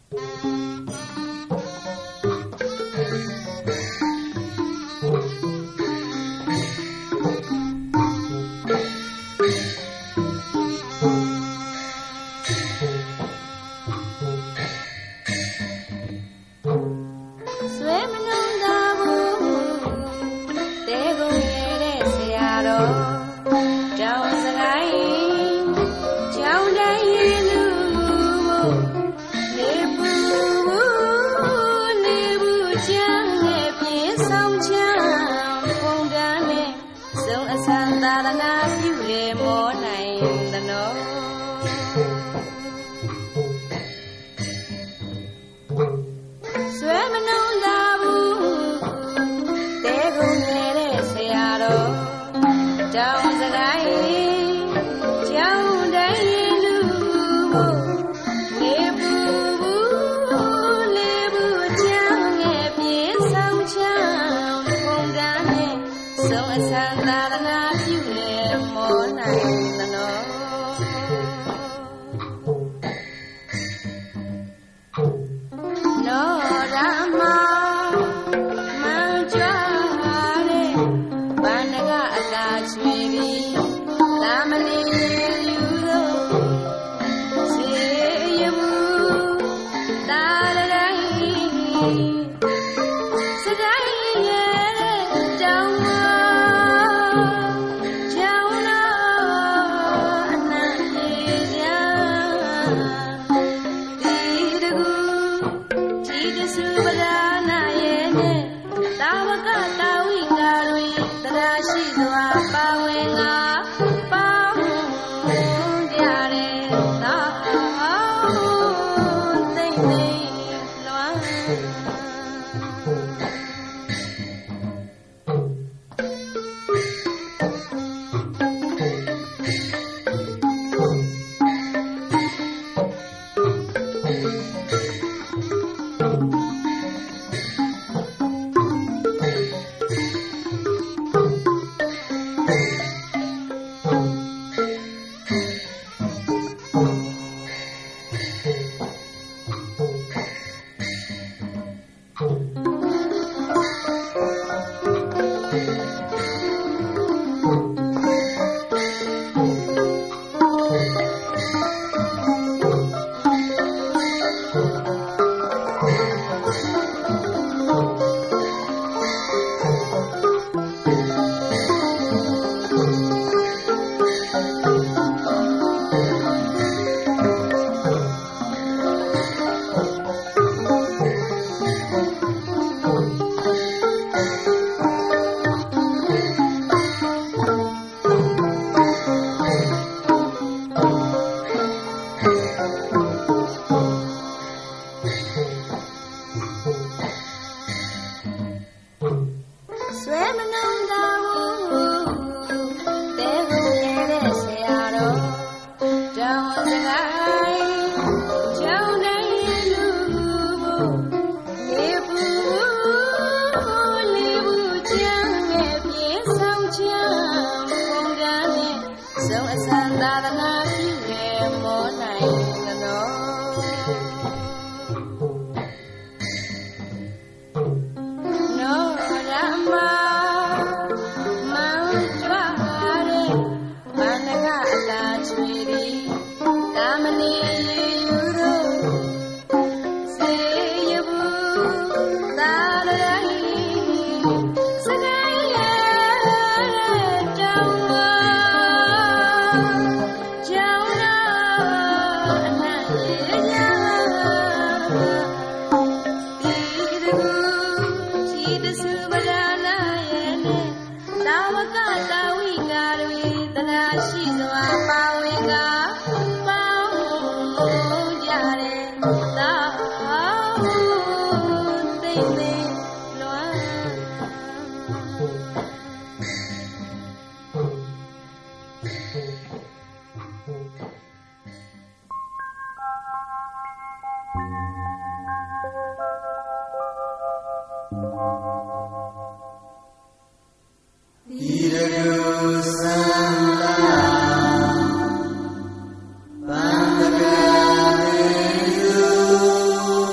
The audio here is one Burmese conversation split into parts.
Bangga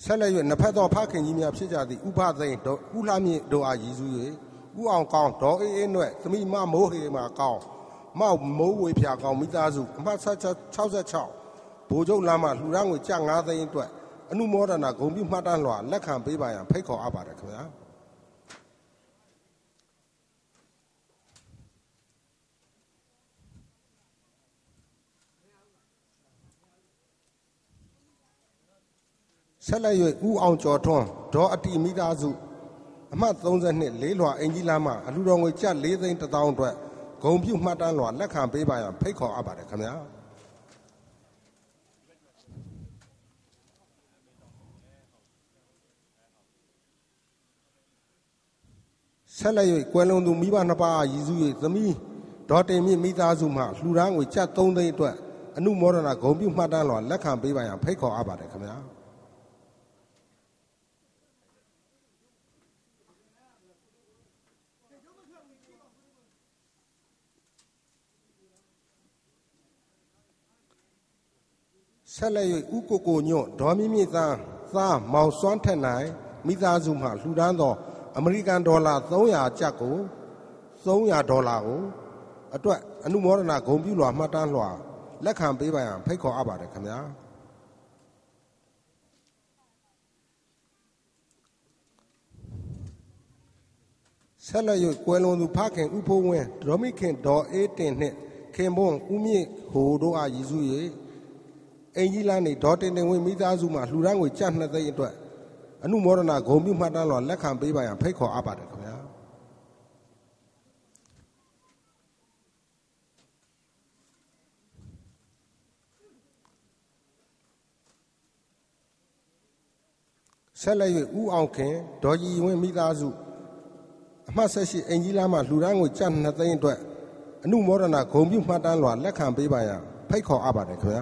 ဆက်လက်၍နှစ်ဖက်သောဖခင်ကြီးများဖြစ်ကြသည့်ဥပသိန်းဥလှမြင့်တို့အားရည်စူး၍ဥအောင်ကောင်းဒေါ်အေးအေးနှင့်သမီးမမိုးဟေမာကောင်းမောက်မိုးဝေဖြာကောင်းမိသားစုအမှတ်66ဗိုလ်ချုပ်လမ်းမှလှူဒါန်းငွေကျပ်9သိန်းအတွက်အနုမောဒနာဂုဏ်ပြုမှတ်တမ်းလွှာလက်ခံပေးပါရန်ဖိတ်ခေါ်အပ်ပါတယ်ခင်ဗျာဆက်လက်၍ဦးအောင်ကျော်ထွန်းဒေါ်အတီမိသားစုအမှတ်32လေးလွှာအင်ကြီးလမ်းမှအလှူတော်ငွေကျပ်4သိန်း1000အတွက်ဂုဏ်ပြုမှတ်တမ်းလွှာလက်ခံပေးပါရန်ဖိတ်ခေါ်အပ်ပါတယ်ခင်ဗျာဆက်လက်၍ကွယ်လွန်သူမိဘနှစ်ပါးရည်စူး၍သမီးဒေါ်တင်မြင့်မိသားစုမှလှူဒါန်းငွေကျပ်3သိန်းအတွက်အနုမောဒနာဂုဏ်ပြုမှတ်တမ်းလွှာလက်ခံပေးပါရန်ဖိတ်ခေါ်အပ်ပါတယ်ခင်ဗျာဆက်လက်၍ဥကိုညွန့်ဒေါ်မြင့်မြင့်သားမောင်စွမ်းထက်နိုင်မိသားစုမှလှူဒါန်းသောအမေရိကန်ဒေါ်လာ300ကျပ်ကို300ဒေါ်လာကိုအတွက်အနုမောဒနာဂုဏ်ပြုလွှာမှတ်တမ်းလွှာလက်ခံပေးပါရန်ဖိတ်ခေါ်အပ်ပါတယ်ခင်ဗျာဆက်လက်၍ကွယ်လွန်သူဖခင်ဥဖိုးဝင်းဒေါ်မိခင်ဒေါ်အေးတင်နှင့်ခင်ပွန်းဦးမြင့်ဟိုတို့အားရည်စူး၍အင်ကြီးလန်းနေဒေါ်တင်တင်ဝင်းမိသားစုမှလှူဒါန်းငွေကျပ်2သိန်းအတွက်အနုမောဒနာဂုဏ်ပြုမှတ်တမ်းလွှာလက်ခံပေးပါရန်ဖိတ်ခေါ်အပ်ပါတယ်ခင်ဗျာဆက်လက်၍ဦးအောင်ခင်ဒေါ်ကြီးဝင်းမိသားစုအမှတ်18အင်ကြီးလမ်းမှလှူဒါန်းငွေကျပ်2သိန်းအတွက်အနုမောဒနာဂုဏ်ပြုမှတ်တမ်းလွှာလက်ခံပေးပါရန်ဖိတ်ခေါ်အပ်ပါတယ်ခင်ဗျာ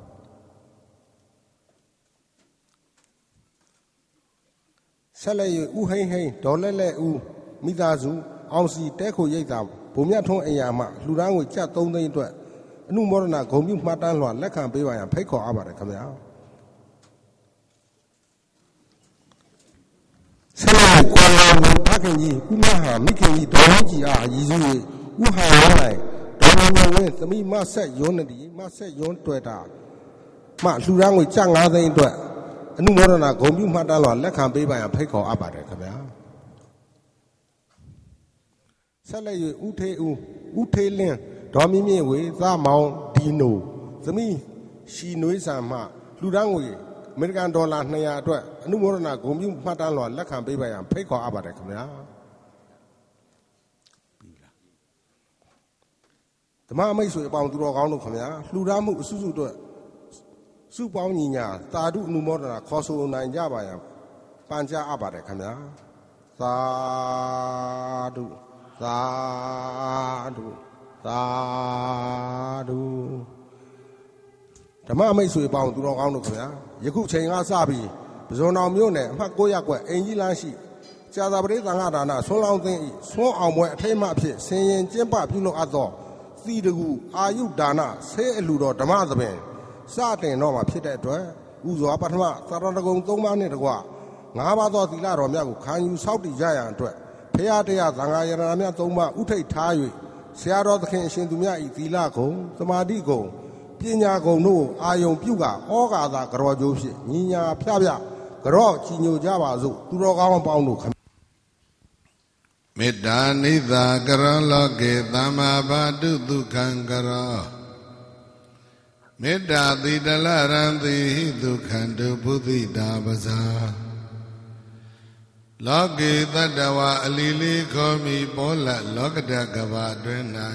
ဆက်လက်၍ဦးဟိန်းဟိန်းဒေါ်လက်လက်ဦးမိသားစုအောင်စီတဲခိုရိတ်သာဗိုလ်မြတ်ထွန်းအရာမှလှူဒါန်းငွေကျပ်3သိန်းအတွက်အနုမောဒနာဂုဏ်ပြုမှတ်တမ်းလွှာလက်ခံပေးပါရန်ဖိတ်ခေါ်အပ်ပါတယ်ခင်ဗျာဆက်လက်ကွာလာမဖခင်ကြီးဦးမဟာမိခင်ကြီးဒေါ်ကြီးအားရည်စူး၍ဦးဟာဝန်းနိုင်ဒေါ်မဝင်းသမီးမဆက်ယွန်းတီမဆက်ယွန်းတွေ့တာမှလှူဒါန်းငွေကျပ်9သိန်းအတွက်အနုမောဒနာဂုဏ်ပြုမှတ်တမ်းလွှာလက်ခံပေးပါရန်ဖိတ်ခေါ်အပ်ပါတယ်ခင်ဗျာဆက်လက်၍ဦးထေးလင်းဒေါ်မြင့်မြင့်ဝေသားမောင်ဒီနိုသမီးရှီနွေးဆန်မှလှူဒါန်းငွေအမေရိကန်ဒေါ်လာ200အတွက်အနုမောဒနာဂုဏ်ပြုမှတ်တမ်းလွှာလက်ခံပေးပါရန်ဖိတ်ခေါ်အပ်ပါတယ်ခင်ဗျာဓမ္မမိတ်ဆွေအပေါင်းသူတော်ကောင်းတို့ခင်ဗျာလှူဒါန်းမှုအစုစုအတွက်စုပေါင်းညီညာသာဓုအနုမောဒနာခေါ်ဆိုနိုင်ကြပါရန်ပန်ကြားအပ်ပါတယ်ခင်ဗျာသာဓုသာဓုသာဓုဓမ္မမိတ်ဆွေပေါင်းသူတော်ကောင်းတို့ခင်ဗျာယခုချိန်ကစပြီးပဇွန်တော်မြို့နယ်အမှတ်9ရပ်ကွက်အင်ကြီးလမ်းရှိကြာသာပရိသံဃဒါနဆွမ်းလောင်းသိန်းဤဆွမ်းအောင်ပွဲအထိမ်းအမှအဖြစ်ဆင်ရင်ကျင်းပပြုလုပ်အပ်သောသီတကူအာယုဒါနဆေးအလှတော်ဓမ္မသဘင်စတင်တော့မှာဖြစ်တဲ့အတွက်ဥစွာပထမသာရဏဂုံ3ပါးနှင့်တကွ5ပါးသောသီလတော်များကိုခံယူဆောက်တည်ကြရန်အတွက်ဖရာတရားသံဃာယရဏများ3ပါးဥထိတ်ထား၍ဆရာတော်သခင်အရှင်သူမြတ်ဤသီလဂုံသမာဓိဂုံပညာဂုံတို့အာယုံပြုကဩဃာသာကြောကျိုးဖြင့်ညီညာဖျပြကြောကြည်ညိုကြပါစို့သူတော်ကောင်းပေါင်းတို့မေတ္တာနိသာကရောလောကေသမ္မာဘာတုဒုက္ခံကရောမေတ္တာတိတလရံတိဒုက္ခံတုဘုဒ္ဓိတာပဇာလောကေတတ္တဝအလီလီခောမိပောလလောကတကဘာတွင်၌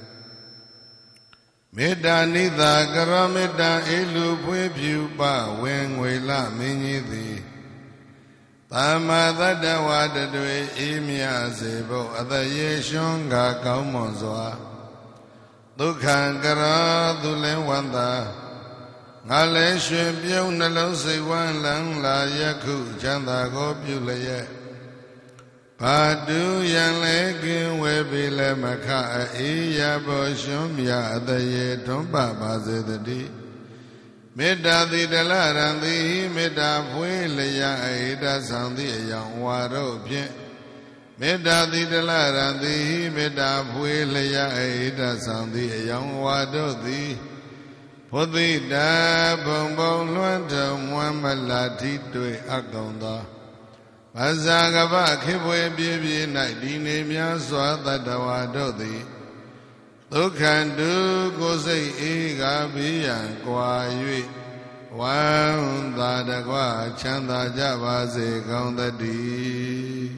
မေတ္တာနိသာကရောမေတ္တာအေလူဖွေးဖြူပဝေငွေလမင်းကြီးသည်သမ္မာတတ္တဝတတွေအေးမြစေဖို့အတရေရွှန်းကကောင်းမွန်စွာဒုက္ခံကရောသူလင်းဝန္တာငါလည်းရွှင်ပြုံးနှလုံးစိတ်ဝမ်းလန်းလာယခုချမ်းသာကိုပြုလျက်ဘာတူရန်လဲကင်းဝဲပြီလဲမခအေးရဖို့ရွှန်းမြအတရေထွန်းပပါစေတည်း Metta di dalaranti metta puelaya aida santi yang waro pye. Metta di dalaranti metta puelaya aida santi yang waro di. Pudita bongbong luanta muamalati tue agonda. Bazagaba kibwe bibi naidine mya swata wado di. Dukhandu gosei ega biyan kwa yue. Wan dadagwa chanda jaba se kaundadi.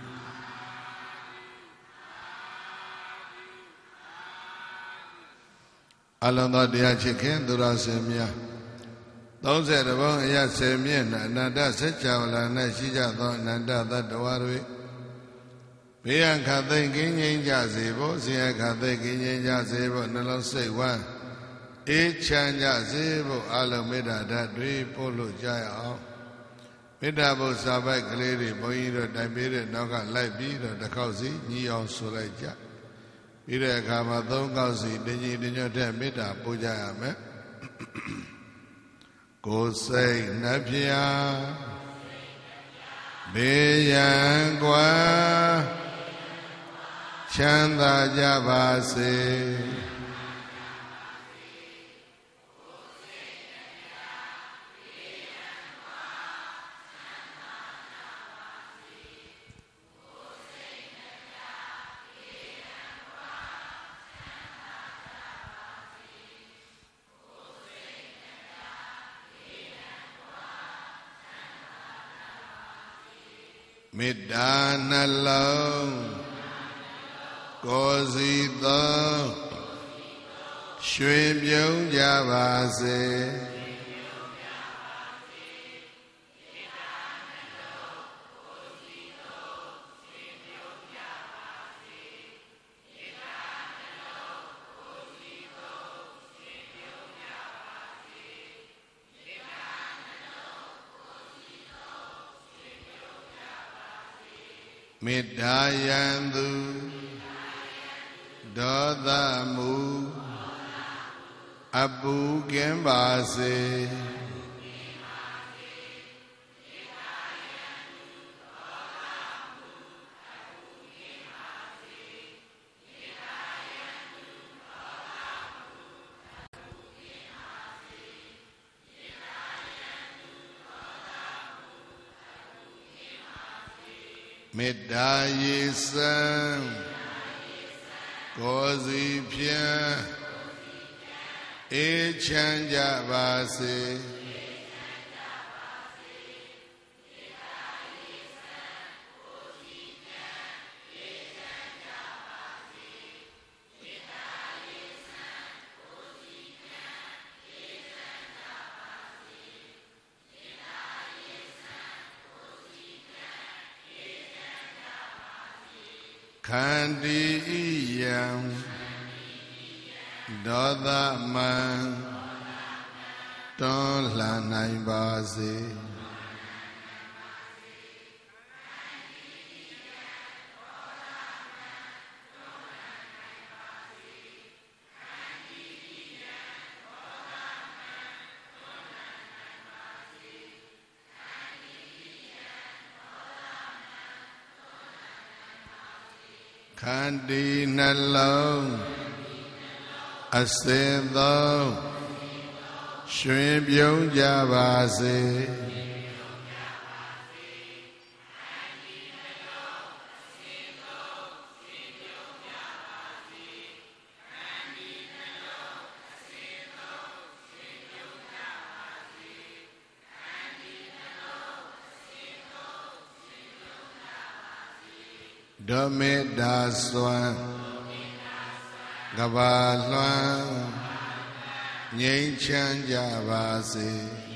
Alanda dia chicken durasemia. 30 bong aya 10 မျက်နှာအနန္တစัจ java လာ၌ရှိကြသောအနန္တသတ္တဝါတွေဘေးရန်ခတ်သိမ်းကင်းငြိမ်းကြစေဖို့ဆင်းရဲခတ်သိမ်းကင်းငြိမ်းကြစေဖို့နှလုံးစိတ်ဝမ်းအေးချမ်းကြစေဖို့အလုံးမေတ္တာဓာတ်တွေပို့လို့ကြရအောင်မေတ္တာဘုစာပိုက်ကလေးတွေဘုန်းကြီးတို့တိုင်ပေးတဲ့နောက်ကလိုက်ပြီးတော့တစ်ခေါက်စီညီအောင်ဆိုလိုက်ကြပြီးတဲ့အခါမှာ 3 ခေါက်စီတင်းကြီးတင်းညွတ်တဲ့မေတ္တာပို့ကြရမယ် ကိုယ်စိတ်နှပြဘေးရန်ကွာချမ်းသာကြပါစေမေတ္တာနှလုံးကိုယ်စီသောရွှင်ပြုံးကြပါစေမေတ္တာယံသူဒေါသမူအပူကင်းပါစေမေတ္တာရေစံကိုယ်စီဖြင့်အေးချမ်းကြပါစေခန္တီယံဒေါသမံတွန်းလှန်နိုင်ပါစေခန္တီနှလုံးအစေသောရွှင်ပြုံးကြပါစေဓမေတ္တာစွမ်းကဘာလွှမ်းငြိမ်းချမ်းကြပါစေ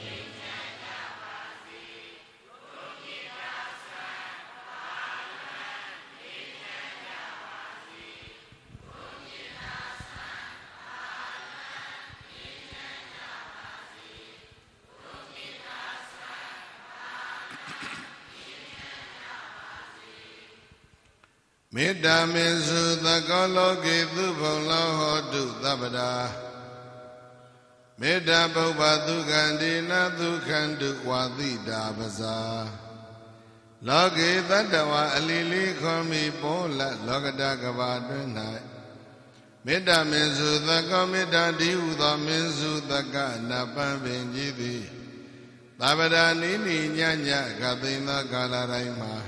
မေတ္တာမေစုသကောလောကေသူဘုံလောဟောတုသဗ္ဗတာ Metta Bhubba Dukandina Dukandu Wadida Baza Logi Tadawa Alili Komi Pola Logada Gavadunai Metta Minsu Thaka Metta Diuda Minsu Thaka Napan Benjidi Tabada Nini Nyanya Katina Kalaraima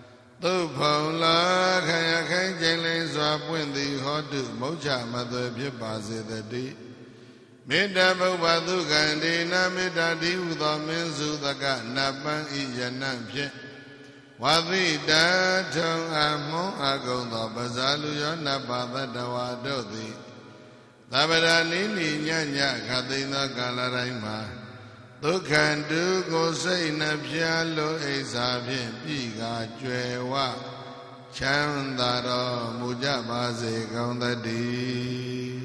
Tupala Kaya Kanjale Swapwindi Hodu Mocha Mother Pipazi the D Metta Bhubba Dukandina Metta Diuda Minsu Thaka Napan Iyanam Pye Wadida Tong Amon Agonda Bazalu Yona Bada Dodi Tabada Nini Nyanya Katina Kalaraima Dukandu Gosei Napyalo Esabin Piga Jwewa Chandaro Mujabaze Gondadi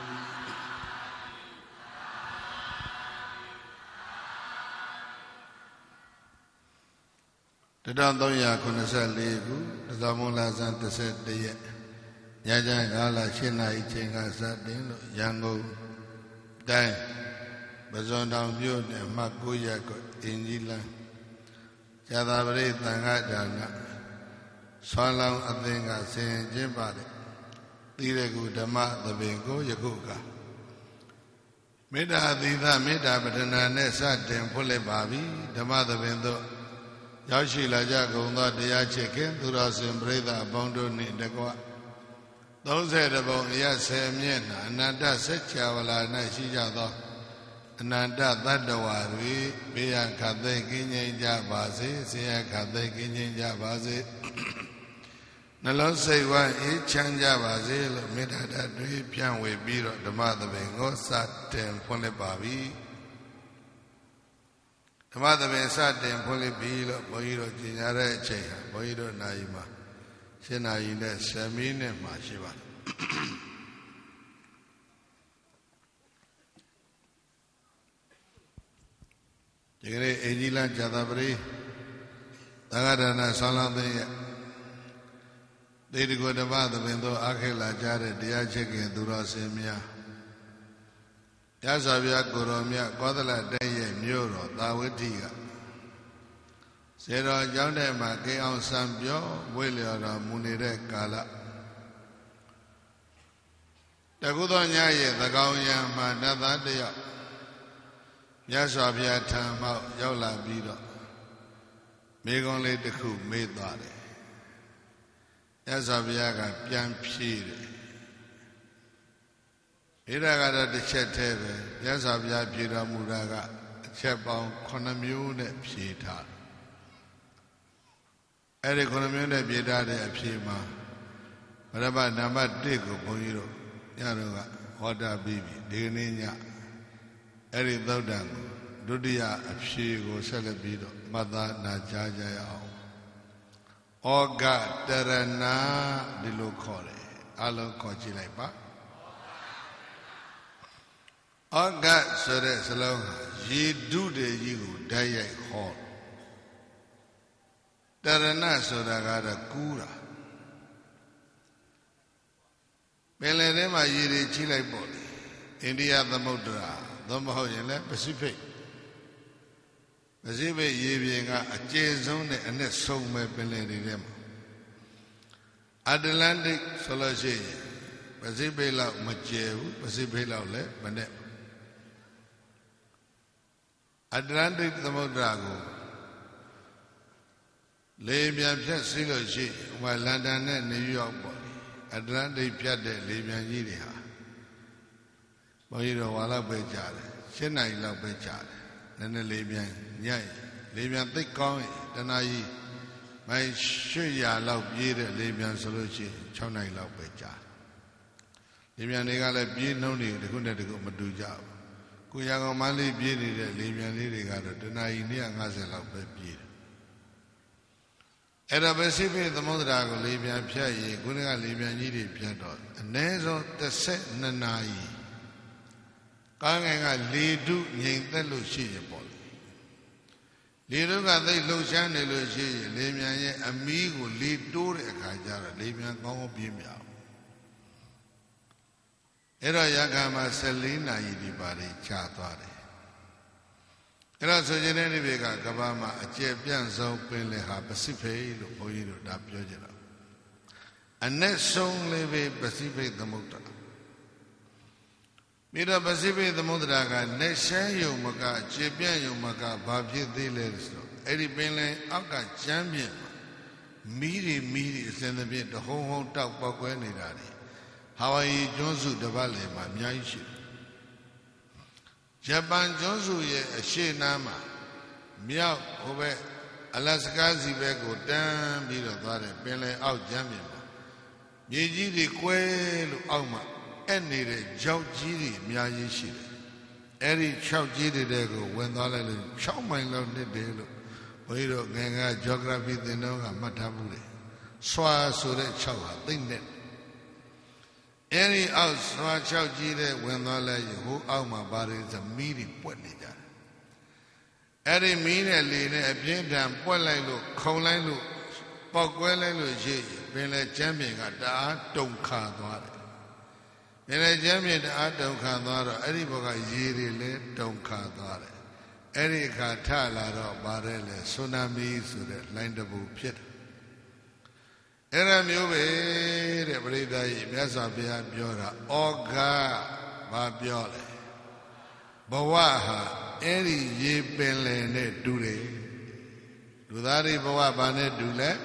Tadam Doya Kunasa Legu, Zamula Santa said the Yajan Gala China Ichinga Satin, Yango Dai, Bazondam Yud and Makuya Injila, Chadabri Tangadana, Salam Athinga Saint Jimbadi, Diregu Dama the Bengo Yakuka. Meda Dida Meda Batana Nessa Temple Babi, Dama the Bendo. Yashi Laja Gonda Diachekin, Durasim Breda Bondo Nidagua. Those head about Yasemien, Ananda Sechavala Nashijado, Ananda Dadawari, Bia Kade Kinyan Jabazi, Sia Kade Kinyan Jabazi. Nalon say one each Chanjabazi, Midada Pian we beat the mother Bengo Sat and Pone Babi. The mother may sat in Polybilo, Boiro, Ginare, Cheha, Boiro Naima, Sena Ines, Samine, Mashiva. Jigre Ejila Jadabri, Tagadana Salande, they go to Mother Bendo, Akela Jare, Diachek, Durasemia. Yasavia Goromia, Kodala Day, Muro, Dawitiga. Sero Jandema, Gaon Sambio, William Munire Kala. The Gudonya, the Gauya, Manada Dea. Yasavia Tama, Yola Bido. Megon let the cook made that. Yasavia Pian Pire. Iragada the Cheteve, Yazabia Pira Muraga, Chepon Conamune Pita. Eric Conamune Pita de Pima. Whatever number Digo Poniro, Yaruga, Wada Bibi, Digninia, Eric Dodan, Dudia, Apshigo, Celebido, Mother Najaja. O God, Terana, the Locole, Alon Cochilepa. Ogat so that salon ye do the you die hall. Darana so that got a cura. Melanema ye chile body. India the Modra, the Mahoyana Pacific. Pacific ye being a Jason and a so may Pelenidem. Atlantic Solace, Pacific la Machev, Pacific la Le, Manet. Atlantic the Modrago. Libyan Piasilochi, while London and New York body. Atlantic Piade, Libyan Yidiha. Boiro Walla Bejale, Chennai La Bejale, then the Libyan Yay, Libyan thick coin, Danai, my Shuya Love Yida, Libyan Solution, Chonai La Bejale. Libyan Nigala be no need to go to Maduja. Kuyago Mali Bidi, Libyan Lidigado, Danai near Hazel of Bedi. At a Pacific, the Modrago, Libyan Piaye, Gunia Libyan Yidi Piato, and Nezo the set Nanai. Kanga Lidu Yin the Lucia Boli. Lidu got the Lucian Lucia, Libyan, amigo, Lidu Kajara, Libyan Congo Bimia. Era Yagama Selina Yidibari Chatwari. Era Sojanelli Vega Gabama, a Jepian Zo Peleha, Pacific, Oiro, Dapiogera. And next song leve Pacific the Muta. Mira Pacific the Mudraga, Neshan Yomaka, Jepian Yomaka, Babi Dilesto, Eddie Benley, Aka Champion, Miri is in the bit, the whole talk Bakweni Daddy. Hawaii Jonsu the Valley, my Myanshi. Japan Jonsu ye a she nama. Miao over Alaska Zibego, damn beat of that, Benley out jamming. Yeji the Quail Alma, and needed Joe Giri, Myashi. Eri Chow Giri Dego, when all the Chow my love Nedelo, Oiro Ganga, geography, the Noga Matabule. Swa Sure Chow, think that. Any else, no Chow Giri, when all the who out my body is a meaty Puanija. Eri Mina Lina, a Pientam, Pualilo, Colino, Pogwello, Bele Champion at the don't Kandware. Bele Champion at don't Kandware, Eriboga Yiri, don't Kandware. Erika Tala, Barele, Tsunami, so that Landable Pit. Era Mube, the Breda, Yazabia Biora, Oga, Babiole. Bawaha, Eri Ye Bele ne Dure. Dudari Bawa Bane Dule.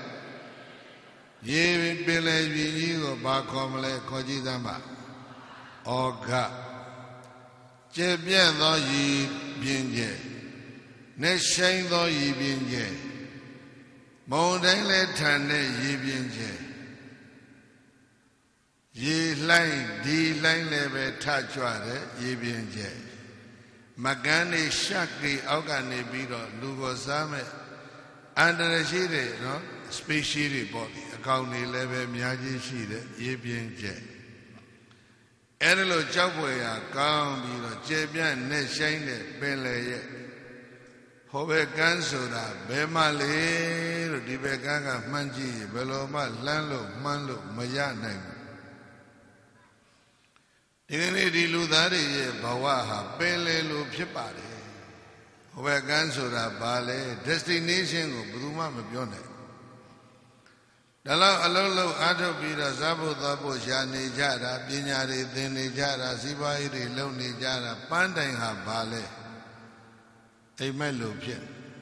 Ye Bele Vigo Bacomle Kojidama. Oga. Jebian no ye bienje. Neshain no ye bienje. Mountain Tane ye bienje. Ye line, D line leve touchware, ye bienje. Magani Shakti Ogane Bido, Lugosame, and the Shide, no? Species body, account 11 Miyaji Shide, ye bienje. Erelo Chapwaya, Gam Bido, Jebian, Neshain, Bele. Hobe Gansura, Bemale, Dibeganga, Manji, Beloma, Lanlo, Manlo, Mayana. Dignity Ludari, Bawaha, Bele, Lupipari. Hobe Gansura, Bale, destination of Bruma Mabione. Dala Alolo, Atopira, Zabo, Dabo, Jani Jara, Pinari, Dini Jara, Sibairi, Loni Jara, Pandanga, Bale. A mellow pit.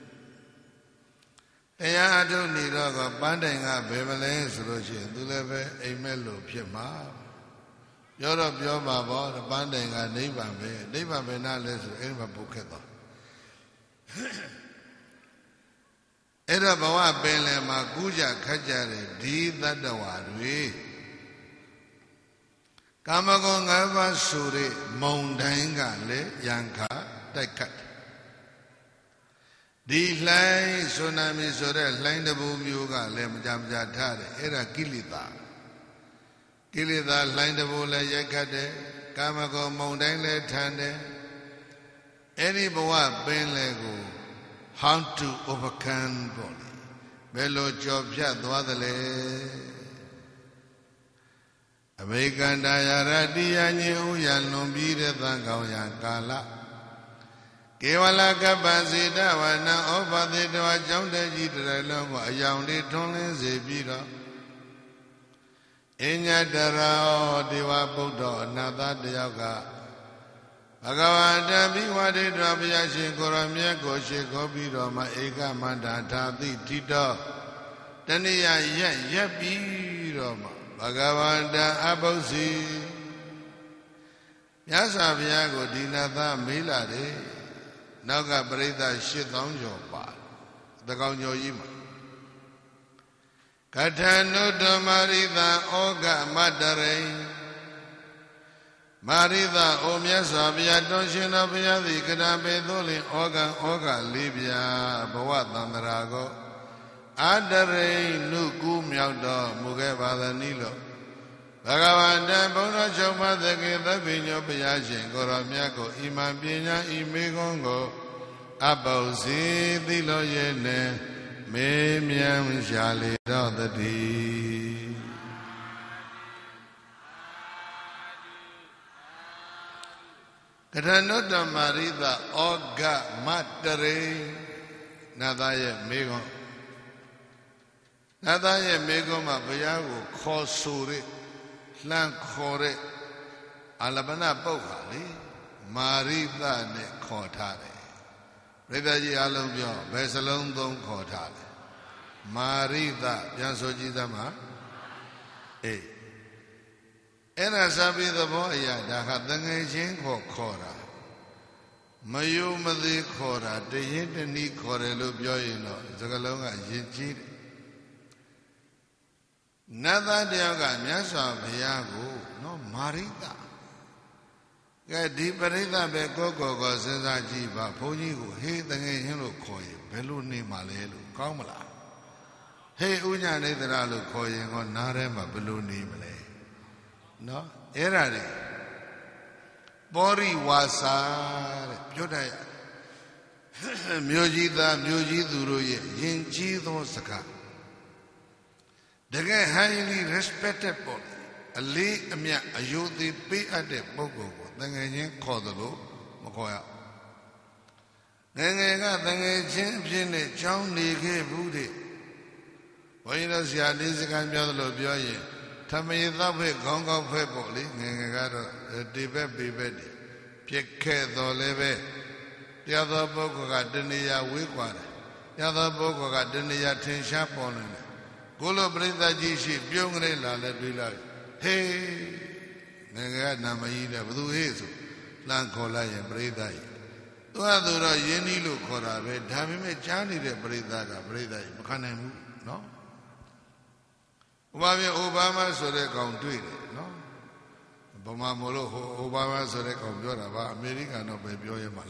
I don't need a banding up Beverly solution to live a mellow pit. Europe, your baba, the banding a neighbor may not listen to any bouquet. Era Bawa Bele Maguja Kajare, D that the Wadri Kamagonga Suri, Moundanga, Le, Yanka, Takat. The line tsunami so that line the boom yoga lem jamja tare era kilita. Kilita line the bola yakade, Kamago mountain le tande. Any boa ben lego, how to overcome body. Bello job yat wadale. American Dayaradi and you yan no be the Tangao Kala. Kevala Kabazida Wana over the door, John de Gidra, a young little Zebira. Enya Dara, Deva Buddha, Nada Diaga. Agawanda Biwadi Drabiashi, Koramia, Goshe, Gobiro, Maega, Mandata, the Tito. Tania Yapi Roma, Bagawanda Abosi Yasaviago, Dinatha, Milade. Naga Breda shit on your part. The Gonyo Yima Katano de Marida Oga Madare Marida Omiasa Via Donshina Via the Kanabe Doli Oga Libya Bawatan Rago Adare Nuku Miauda Mugeva the Nilo Bagavanda Bona Choma the Vino Piasin Goramiaco Iman Pina Imigongo Abosi Dilo Yene Me Miam Shali the D Padhanutta Marita Oga Matare Nadaye Mego Nadaye Mego Ma Bayago Khosuri Lan Khore Alabana Bokali Marita Ne Khotare Redaji Alambio Besalon Don Khotare Marita Yansoji Dama Ena sabi the boy Daha Dangajin Khora Mayu Madi Khora De Yintani Khorelu Bioino Zagalonga Yinchi Nada Deoga Nyasa Biago no Marita Di Parita Becoco Gosa Jiba Ponigo He Dangajin Koi Beluni Malelu Kamala He Unya Nedralu Koi on Narema Beluni Malay No, erare. Bori wasare. Pyodaya. Myojida, myojiduroye. Yinjido saka. Daga highly respected body. Ali amya ayodi pe ade bogo. Dangayin kodalo. Makoya. Dangaga dangajin pine chow nige bude. Wayna siya nisikan myodalo byoye. Tamay Dabe Gongo Peboli, Nangado, Debe Bibedi, Pieke Dolebe, the other Boko got Denia Wigwada, the other Boko got Denia Tin Shapon, Golo Brenda Gishi, Byungre, let be like, hey, Nangad Namaida, Blue Hazel, Lancola and Breda. Do Adura Yeni Lucora, Damime Johnny de Breda, Makanem, no? Obama so they come to it, no? Obama Molo, Obama so they come to America, no baby.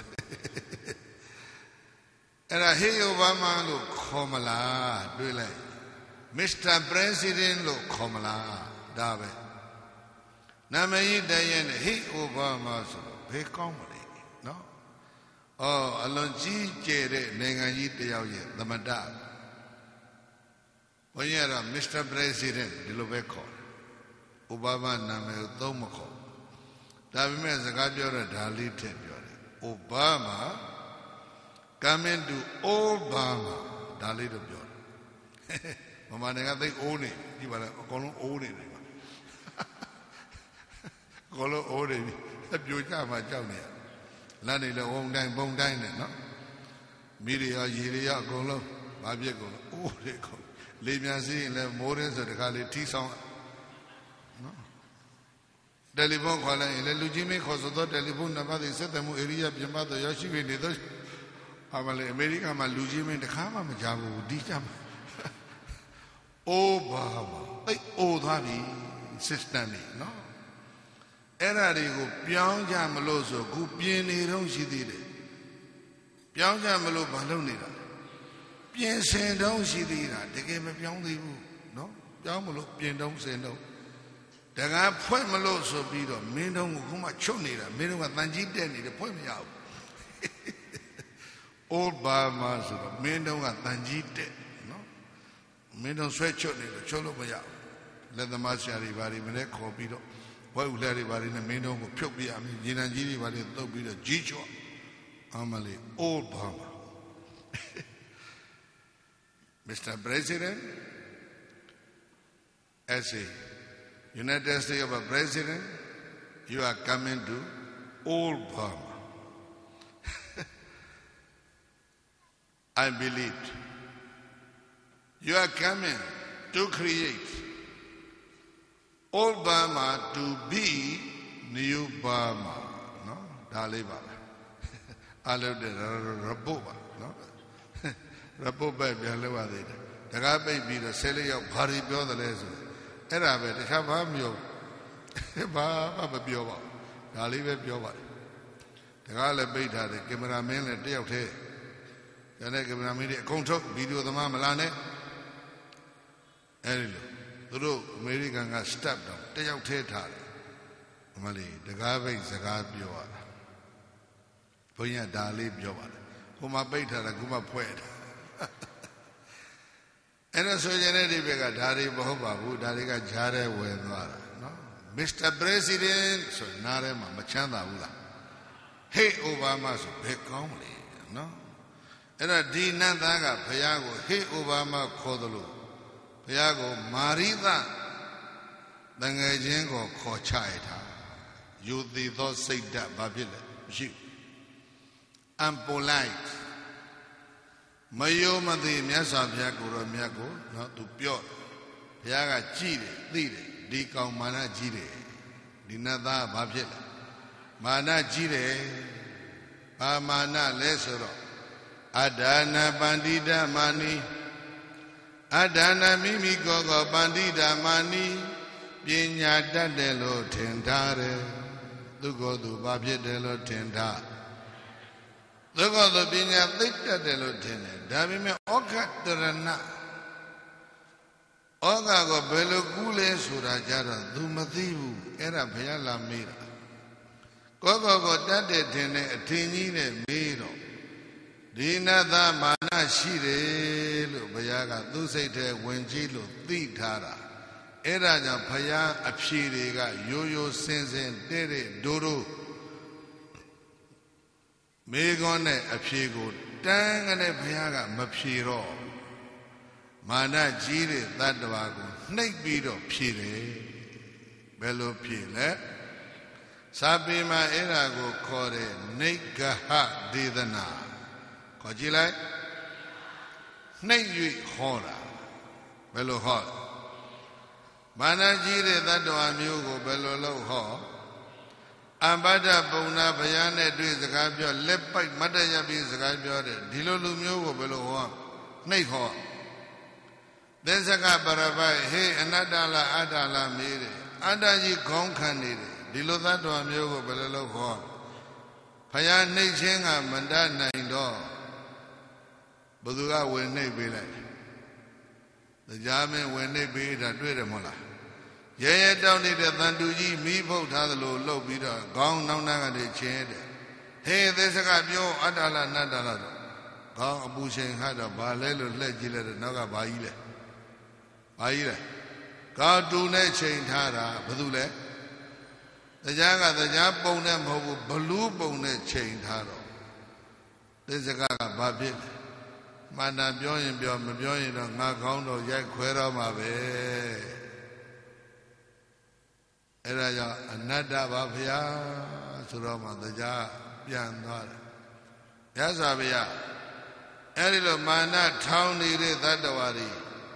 And I hear Obama look Komala, do like Mr. President look Komala, Dabe. Namayi Dayan, he Obama so pay comedy, no? Oh, Alonji Jere, Nengayi Deoye, the Madame. When you are Mr. President, Dilobeko, Obama Name Domoko, Davime Zagabio Dali Tebiore, Obama coming to Obama, Dali the Biore. Mama, they own it. You are a column own it. Column own it. A Bujama Jonia. Lani the own dine, bone dine, no? Media, Yiria, Golo, Babiago, oh, they go. Libiansi le Morens of the Kali tea song. Telephone calling, le Lujimi, Kosoto, telephone, Namadi said the area of Yamada Yoshi, Amale America, Malujimi, the Kama Majabu, Dijam. Oh, Baba, oh, Dhabi, Sistani, no? Erarigo, Pianja Maloso, Gupieni, Roshi did it. Pianja Malo Balonida. Bien send down, she did that. They gave me beyond the no? Yamalo, bien don't send out. The guy point Malo so be the Mindon Kuma Chonida, Mindon and Nanji Denny, the point me out. Old bar master, Mindon and Nanji Denny, no? Mindon sweat Chonida, Cholo Maya. Let the Marshari Vari Mene Copido. Why would everybody in the Mindon will puke me? I mean, Jinanji, but it don't be the Jicho. Amali, old Bama. Mr. President, as a United States of a President, you are coming to Old Burma. I believe you are coming to create Old Burma to be New Burma. No? Daliba. I love the Raboba. No? Raboba, the guy may be the selling of Harry Bill the lesson. And I bet have Hamio Baba Bioba. Daliba Bioba. The guy let be that the cameraman at day of hair. The next cameraman control video the Mamalane. And the road American got stabbed up. Day of hair. Mali, the guy makes the guy Bioba. Punya Dali Bioba. Kuma Beta, the Guma Poet. And so Janeti Vega Dari Bobabu, Dariga Jare Wedwara. No? Mr. President, so Narema Machanda Ula. Hey Obama so big comely, no? And a dinandaga, Payago, hey Obama Kodolo, Payago, Marida, Dangajengo, Kochaita, you the thought say that Babila, she, and polite. Mayo Madi, Miasa Miago, Miago, not to pure, Payaga Chile, Lide, Dicom Mana Chile, Dinada Babila. Mana jire, mana lesero. Adana bandida mani, adana mimi gogo bandida mani. Pinya dadelo tendare, dugo du babye delo tenda. Dugo du pinya tita delo tende. Dabi me oka terana. Oka go belo kule surajara du matibu era bhaya la mira. Gogo dade tene atinji ne meero dinatha mana shire lo bhayaga thu siat the win ji lo thi tharaအဲ့ဒါကြောင့်ဘုရားအဖြေတွေကရိုးရိုးစင်စင်တဲ့ဒိုးဒိုးမေခွန်းနဲ့အဖြေကိုတန်းကနေဘုရားကမဖြေတော့မာနကြီးတဲ့တတ္တဝါကိုနှိပ်ပြီးတော့ဖြေတယ်ဘယ်လိုဖြေလဲစာပေမှာအဲ့ဒါကိုခေါ်တဲ့နိဂဟဒေသနာခေါ်ကြည့်လိုက်နှိပ်၍ဟောတာဘယ်လိုဟောမာနကြီးတဲ့တတ္တဝါမျိုးကိုဘယ်လိုလုပ်ဟောအမ္ပဒပုံနာဘုရားနဲ့တွေ့စကားပြောလက်ပိုက်မတ်တရပြီးစကားပြောတဲ့ဒီလိုလူမျိုးကိုဘယ်လိုဟောနှိပ်ဟောသစ္စကပရပိုက်ဟေးအနတ္တလားအတ္တလားမေးတယ်အတ္တကြီးခေါင်းခံနေတယ်ဒီလိုသတ္တဝါမျိုးကိုဘယ်လိုလုပ်ဟောဘုရားနှိပ်ခြင်းကမတတ်နိုင်တော့ဘသူကဝင်နှိပ်ပေးလိုက်တရားမင်းဝင်နှိပ်ပေးတာတွေ့တယ်မဟုတ်လားရဲရဲတောင်းနေတဲ့တန်တူကြီးမိဖုတ်ထားသလိုလှုပ်ပြီးတော့ခေါင်းနောက်နှာကနေချင်းတယ်ဟေးသစ္စကပြောအတ္တလားနတ္တလားတော့ခေါင်းအပူချိန်ခါတော့ဘာလဲလို့လှည့်ကြည့်လိုက်တော့နောက်ကဘာကြီးလဲဘာကြီးလဲကောင်းတူနဲ့ချိန်ထားတာဘသူလဲတရားကတရားပုံနဲ့မဟုတ်ဘူးဘလူးပုံနဲ့ချိန်ထားတော့သစ္စကဘာဖြစ်လဲမှန်တာပြောရင်ပြောမပြောရင်တော့ငါကောင်းတော့ရိုက်ခွဲတော့မှာပဲအဲ့ဒါကြောင့်အနတ္တပါဗျာဆိုတော့မှတရားပြန်သွားတယ်မြတ်စွာဘုရားအဲ့ဒီလိုမာနထောင်းနေတဲ့သတ္တဝါတွေ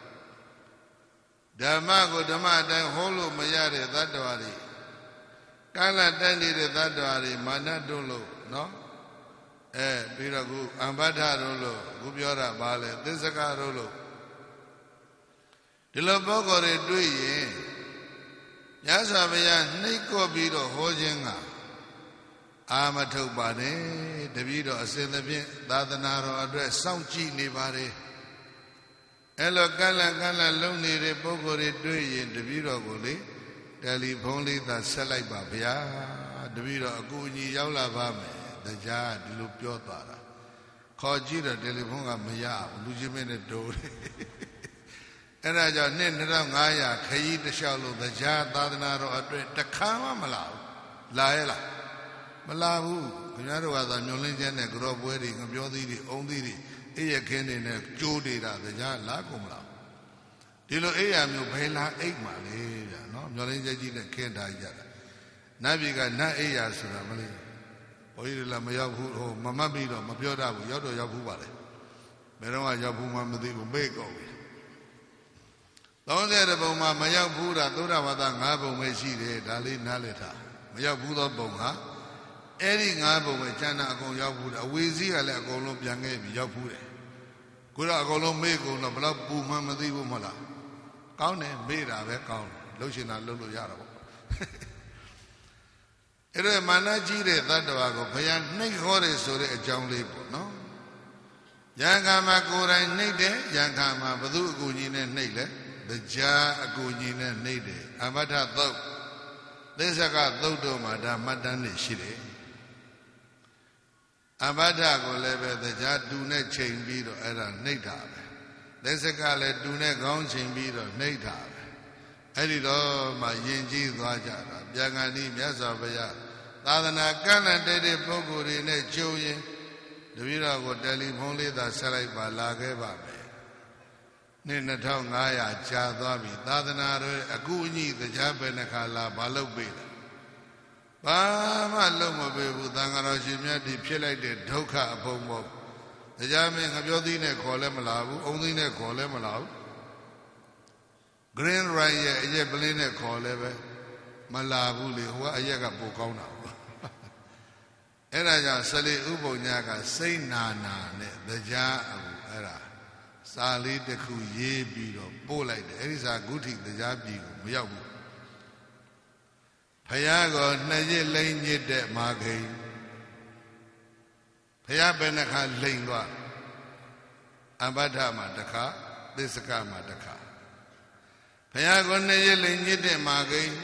ဓမ္မကိုဓမ္မအတိုင်းဟောလို့မရတဲ့သတ္တဝါတွေကလတက်နေတဲ့သတ္တဝါတွေမာနတွန်းလို့နော်ပြီးတော့ခုအမ္ပဋ္ဌတို့လို့ခုပြောတာပါလေသစ္စကတို့လို့ဒီလိုပုဂ္ဂိုလ်တွေတွေ့ရင်မြတ်စွာဘုရားနှိပ်ကော့ပြီးတော့ဟောခြင်းကအာမထုတ်ပါနဲ့တပည့်တော်အစဉ်သဖြင့်သာသနာတော်အတွက်စောင့်ကြည့်နေပါတယ်အဲ့လိုကလလုံနေတဲ့ပုဂ္ဂိုလ်တွေတွေ့ရင်တပည့်တော်ကိုလေတယ်လီဖုန်းလေးသာဆက်လိုက်ပါဗျာတပည့်တော်အကူအညီရောက်လာပါမယ်တရားဒီလိုပြောသွားတာခေါ်ကြည့်တော့တယ်လီဖုန်းကမရဘူးလူချင်းမင်းနဲ့တိုးတယ်အဲ့ဒါကြောင့်နှစ်2500ခရီးတစ်လျှောက်လို့တရားသာသနာတော်အတွက်တခါမှမလာဘူးလာရဲ့လားမလာဘူးခင်ဗျားတို့ကသာညွန်လင်းချက်နဲ့ကြောပွဲတွေငပြောသီးတွေအုံသီးတွေအေးရခင်းတွေနဲ့ကြိုးနေတာတရားလာကုန်မလားဒီလိုအေးရမျိုးဘယ်လာအိတ်မှလဲဗျာနော်ညွန်လင်းချက်ကြီးနဲ့ခင်းထားကြတာနတ်ပြည်ကနတ်အေးရဆိုတာမလေးဘုန်းကြီးလည်းမရောက်ဘူးဟိုမမှတ်ပြီးတော့မပြောတတ်ဘူးရောက်တော့ရောက်ဘူးပါလေဘယ်တော့မှရောက်ဘူးမှမသိဘူးမေ့ကုန်ပြီ30ပုံမှာမရောက်ဘူးတာသုဒ္ဓဝါဒ5ပုံပဲရှိတယ်ဒါလေးနားလည်ထားမရောက်ဘူးသောပုံကအဲ့ဒီ5ပုံပဲကျန်တာအကုန်ရောက်ဘူးတယ်အဝေစီးကလည်းအကုန်လုံးပြန်ခဲ့ပြီးရောက်ဘူးတယ်ကိုတော့အကုန်လုံးမေ့ကုန်တော့ဘလောက်ပူမှမသိဘူးမဟုတ်လားကောင်းတယ်မေ့တာပဲကောင်းတယ်လှုပ်ရှင်တာလှုပ်လို့ရတာပေါ့အဲ့ဒါမာနကြီးတဲ့သတ္တဝါကိုဘုရားနှိပ်ခေါ်တယ်ဆိုတဲ့အကြောင်းလေးပေါ့နော်ယံခါမှာကိုယ်တိုင်နှိပ်တယ်ယံခါမှာဘသူအကူကြီးနဲ့နှိပ်လဲတရားအကူကြီးနဲ့နှိပ်တယ်အမထသုတ်သစ္စကသုတ်တို့မှာဒါမှတ်တမ်းနေရှိတယ်အမထကိုလည်းပဲတရားတူနဲ့ချိန်ပြီးတော့အဲ့ဒါနှိပ်တာပဲသစ္စကလည်းတူနဲ့ခေါင်းချိန်ပြီးတော့နှိပ်တာပဲအဲ့ဒီတော့မှယဉ်ကျေးသွားကြတာပြန်ကန်ဒီမြတ်စွာဘုရားသာသနာကန့်လန့်တဲ့ပုဂ္ဂိုလ်တွေနဲ့ကြုံရင်တပည့်တော်ကိုတယ်လီဖုန်းလေးသာဆက်လိုက်ပါလာခဲ့ပါမယ်နှစ်2500ကြာသွားပြီသာသနာတော်အခုအညီတရားပဲနှခါလာဘာလုပ်ပေးလဲဘာမှလုပ်မပေးဘူးသံဃာတော်ရှင်မြတ်ဒီဖြစ်လိုက်တဲ့ဒုက္ခအဖုံပေါ့တရားမင်းငါပြောသီးနဲ့ခေါ်လဲမလာဘူးအုံသီးနဲ့ခေါ်လဲမလာဘူး Green Ryan ရဲ့အရက်ပလင်းနဲ့ခေါ်လဲပဲမလာဘူးလေဟိုကအရက်ကပိုကောင်းတာအဲ့ဒါကြောင့်ဆလီဥပုံညာကစိတ်နာနာနဲ့တရားအခုအဲ့ဒါစာလေးတစ်ခုရေးပြီးတော့ပို့လိုက်တယ်အဲ့ဒီစာဂုထိတရားပြည်ကိုမရောက်ဘူးဖယားကနှစ်ရစ်လိမ့်ညစ်တဲ့မာခိန်ဖယားဘယ်နှခါလိမ့်သွားအဘဒ္ဓမှာတစ်ခါသစ္စကမှာတစ်ခါဖယားကနှစ်ရစ်လိမ့်ညစ်တဲ့မာခိန်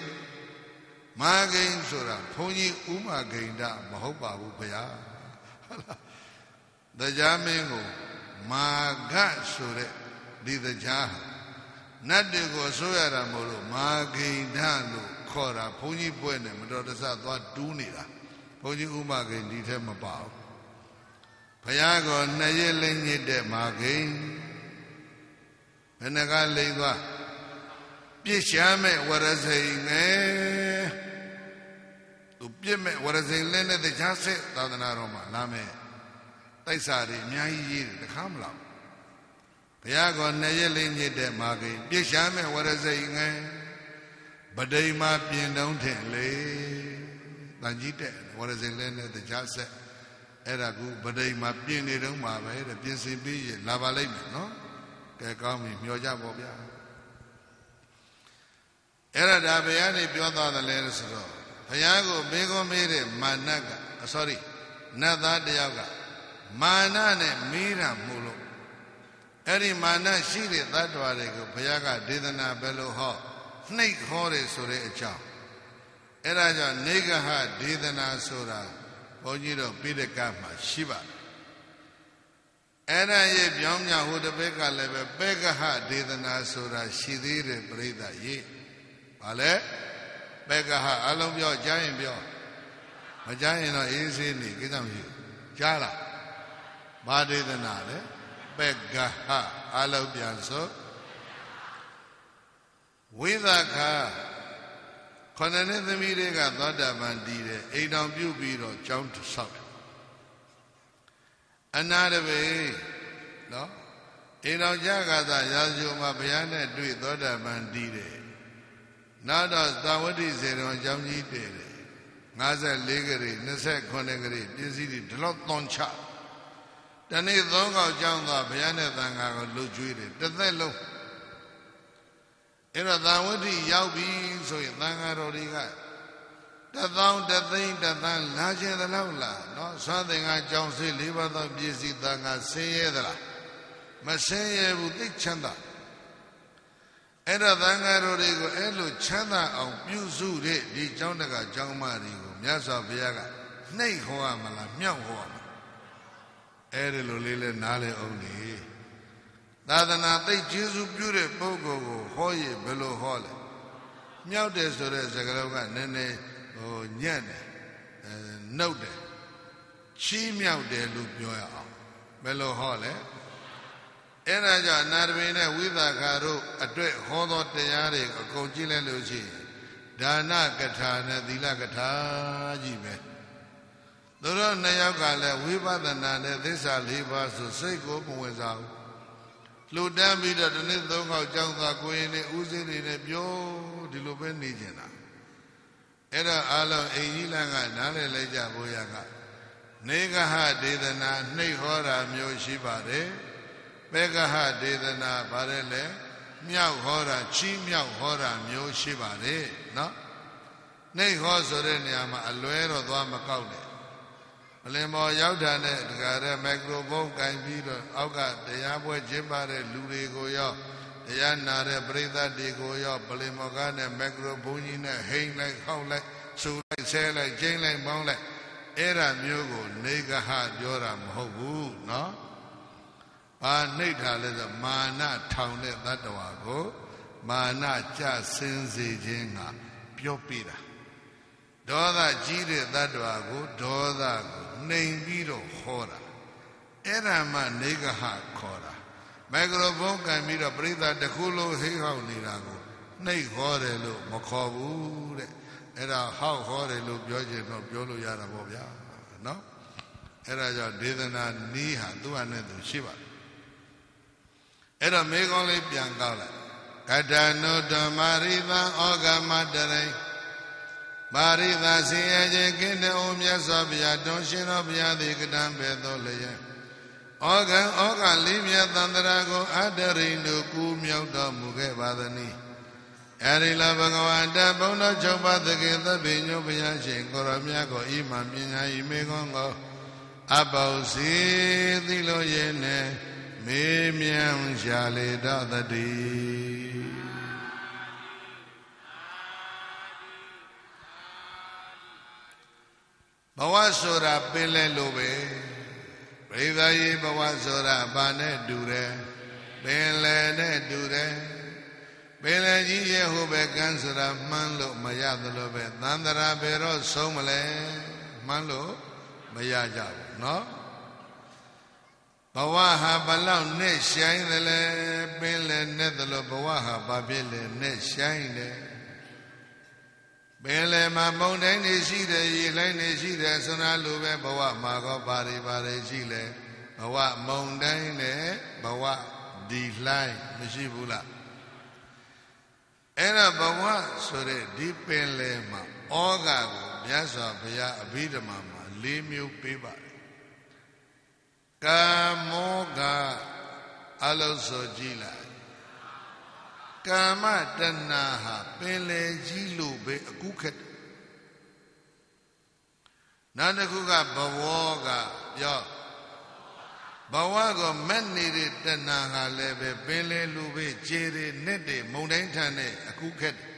ဆိုတာဘုန်းကြီးဥမာဂိန္ဒမဟုတ်ပါဘူးဖယားတရားမင်းကိုမာဂဆိုတဲ့ဒီတရားနတ်တွေကိုဆိုရတာမဟုတ်လို့မာဂိန္ဒလို့ခေါ်တာဘုန်းကြီးပွဲနဲ့မတော်တဆသွားတူးနေတာဘုန်းကြီးဥမာဂိန္ဒီထဲမပါဘူးဖယားကနှစ်ရစ်လိမ့်ညစ်တဲ့မာဂိန္ဘယ်နှကလိမ့်သွားပြစ်ရှားမဲ့ဝရစိန်ငယ်သူပြစ်မဲ့ဝရစိန်လဲနဲ့တရားဆက်သာသနာတော်မှာလာမယ်တိုက်စာတွေအများကြီးရေးတယ်တခါမလောက်ဘုရားကနှစ်ရက်လေးညစ်တဲ့မာဂိပြစ်ရှားမဲ့ဝရစိန်ငယ်ဗဒိမပြင်တုံးထင်လေတန်ကြီးတဲ့ဝရစိန်လဲနဲ့တရားဆက်အဲ့ဒါကူဗဒိမပြင်နေတုံးပါပဲတဲ့ပြင်ဆင်ပြီးရလာပါလိမ့်မယ်နော်ကဲကောင်းပြီမျှော်ကြပါဗျာအဲ့ဒါဒါဘယ်ကနေပြောသွားတယ်လဲဆိုတော့ဘုရားကိုမေခွန်းမေးတဲ့မာနကနတ်သားတယောက်ကမာနနဲ့မေးတာမို့လို့အဲ့ဒီမာနရှိတဲ့သတ္တဝါတွေကိုဘုရားကဒေသနာဘယ်လိုဟောနှိပ်ခေါ်တယ်ဆိုတဲ့အကြောင်းအဲ့ဒါကြောင့်နေဂဟဒေသနာဆိုတာဘုန်းကြီးတို့ပိဋကမှာရှိပါတယ်အဲ့ဒါရဲ့ပြောင်းမြောက်ဟိုတစ်ဘက်ကလည်းပဲပေကဟဒေသနာဆိုတာရှိသေးတယ်ပြိဿရေးဘာလဲပေကဟအလုံးပြောကြားရင်ပြောမကြားရင်တော့အေးဆေးနေကိစ္စမရှိဘူးကြားလားဘာဒေသနာလဲပေကဟအလုံးပြန်ဆိုဝိသခာခொနနဲ့သမီးတွေကသောတာပန်တည်တယ်အိမ်တော်ပြုတ်ပြီးတော့ကျောင်းဆောက်တယ်အနာတပေနော်အိမ်တော်ကြကသာရာဇုံမှာဘုရားနဲ့တွေ့သောတာပန်တည်တယ်နောက်တော့သာဝတိစေတော်ကျောင်းကြီးတည်တယ်54ခရီ29ခရီပစ္စည်းတွေဒီလောက်သွန်ချတနေ့3ခေါက်ကျောင်းသွားဘုရားနဲ့သံဃာကိုလှုပ်ကြွေးတယ်တစ်သက်လုံးအဲ့တော့သာဝတိရောက်ပြီဆိုရင်သံဃာတော်တွေက1000 1000လာခြင်းသလောက်လားနော်သွားသင်္ဃာကျောင်းစေး4ပါးသောပစ္စည်းသံဃာဆင်းရဲသလားမဆင်းရဲဘူးသိချမ်းသာအဲ့တော့သံဃာတော်တွေကိုအဲ့လိုချမ်းသာအောင်ပြုစုတဲ့ဒီကျောင်းတကာကျောင်းမတွေကိုမြတ်စွာဘုရားကနှိပ်ခေါ်ရမလားမြောက်ခေါ်ရမလားအဲ့ဒီလိုလေးလဲနားလေအောင်လေသာသနာသိကျေးဇူးပြုတဲ့ပုဂ္ဂိုလ်ကိုဟောရဘယ်လိုဟောလဲမြောက်တယ်ဆိုတဲ့စကားလုံးကနည်းနည်းညံ့တယ်နှုတ်တယ်ချီးမြှောက်တယ်လို့ပြောရအောင်ဘယ်လိုဟောလဲအဲ့ဒါကြောင့်နာရမေနဲ့ဝိသခာတို့အတွက်ဟောသောတရားတွေအကုန်ကြည့်လိုက်လို့ရှိရင်ဒါနကထာနဲ့သီလကထာကြီးပဲသူတို့နှစ်ယောက်ကလည်းဝိပဿနာနဲ့သစ္စာ၄ပါးဆိုစိတ်ကိုမဝင်စားဘူးလှူဒန်းပြီးတော့ဒီနေ့3ခေါက်ကြောင်းသာကိုရင်နဲ့ဥစည်းတွေနဲ့ပြောဒီလိုပဲနေကြတာအဲ့တော့အလုံးအိမ်ကြီးလန်းကနားလည်လိုက်ကြဘုရားကနေဂဟဒေသနာနှိပ်ဟောတာမျိုးရှိပါတယ်ပေကဟဒေသနာဗါတယ်လေမြောက်ဟောတာချီးမြောက်ဟောတာမျိုးရှိပါတယ်နော်နှိပ်ဟောဆိုတဲ့နေရာမှာအလွဲတော့သွားမကောက်နဲ့မလင်မော်ရောက်တာနဲ့တခါတည်းမိုက်ခရိုဖုန်းကင်ပြီးတော့အောက်ကတရားပွဲကျင်းပတဲ့လူတွေကိုရောတရားနာတဲ့ပရိသတ်တွေကိုရောပလင်မော်ကနဲ့မိုက်ခရိုဖုန်းကြီးနဲ့ဟိမ့်လိုက်ခေါက်လိုက်ဆူလိုက်ဆဲလိုက်ကျင်းလိုက်ပေါင်းလိုက်အဲ့ဒါမျိုးကိုနေဂဟပြောတာမဟုတ်ဘူးနော်ဘာနှိပ်တာလဲဆိုမာနထောင်တဲ့တတ္တဝါကိုမာနကြစင်စေခြင်းကပြောပြတာဒေါသကြီးတဲ့တ attva ကိုဒေါသကိုနှိမ်ပြီးတော့ဟောတာအဲ့ဒါမှနေကဟခေါ်တာမိုက်ကရိုဖုန်းကန်ပြီးတော့ပရိသတ်တစ်ခုလုံးဟိဟောက်နေတာကိုနှိပ်ဟောတယ်လို့မခေါ်ဘူးတဲ့အဲ့ဒါဟောက်ဟောတယ်လို့ပြောချင်တော့ပြောလို့ရတာပေါ့ဗျာနော်အဲ့ဒါကြောင့်ဒေသနာနီးဟာသူ့ဟာနဲ့သူရှိပါတယ်အဲ့တော့မေကောင်းလေးပြန်ကောက်လိုက်ကတ္တနုဓမ္မာရိသံဩဃမတရိမာရိသဆင်းရဲခြင်းကင်းတဲ့ဩမြတ်စွာဘုရားတွင်ရှင်တော်ဘုရားသည်ကတံပဲတော်လျက်ဩဃလေးမြတ်သန္တရာကိုအတ္တရိန်တို့ကူးမြောက်တော်မူခဲ့ပါသနည်းအဲဒီလဘဂဝန္တဘုံတော်ချုပ်ပါသခင်သဗ္ဗညုဘုရားရှင်ကိုရောမြတ်ကိုဤမှပညာဤမေခွန်းကိုအပေါစီသိလို့ရဲ့နဲ့မေးမြန်းရှာလေတော်တည်းဘဝဆိုတာပင်လဲလို့ပဲပရိသတ်ရေးဘဝဆိုတာဘာနဲ့တူတယ်ပင်လဲနဲ့တူတယ်ပင်လဲကြီးရဲ့ဟိုပဲကန်းဆိုတာမှန်းလို့မရသလိုပဲသန္တရာဘယ်တော့ဆုံးမလဲမှန်းလို့မရကြဘူးနော်ဘဝဟာဘလောက်နဲ့ဆိုင်တယ်လဲပင်လဲနဲ့သလိုဘဝဟာဘာဖြစ်လဲနဲ့ဆိုင်တယ်ပင်လဲမှာမုန်တိုင်းနေရှိတယ်ရေလှိုင်းနေရှိတယ်ဆန္ဒလိုပဲဘဝမှာကောဘာတွေရှိလဲဘဝမုန်တိုင်းနဲ့ဘဝဒီလှိုင်းမရှိဘူးလားအဲ့ဒါဘဝဆိုတဲ့ဒီပင်လဲမှာဩဃကိုမြတ်စွာဘုရားအဘိဓမ္မာမှာ၄မျိုးပေးပါတယ်ကာမောကအလုံးစုံကြည့်လိုက်ကာမတဏ္ဏဟာပင်လေကြီးလို့ပဲအကုခက်နောက်တစ်ခုကဘဝကပြောဘဝကိုမက်နေတဲ့တဏ္ဏဟာလည်းပဲပင်လေလူပဲခြေတွေနဲ့တွေမုန်တိုင်းထန်တဲ့အကုခက်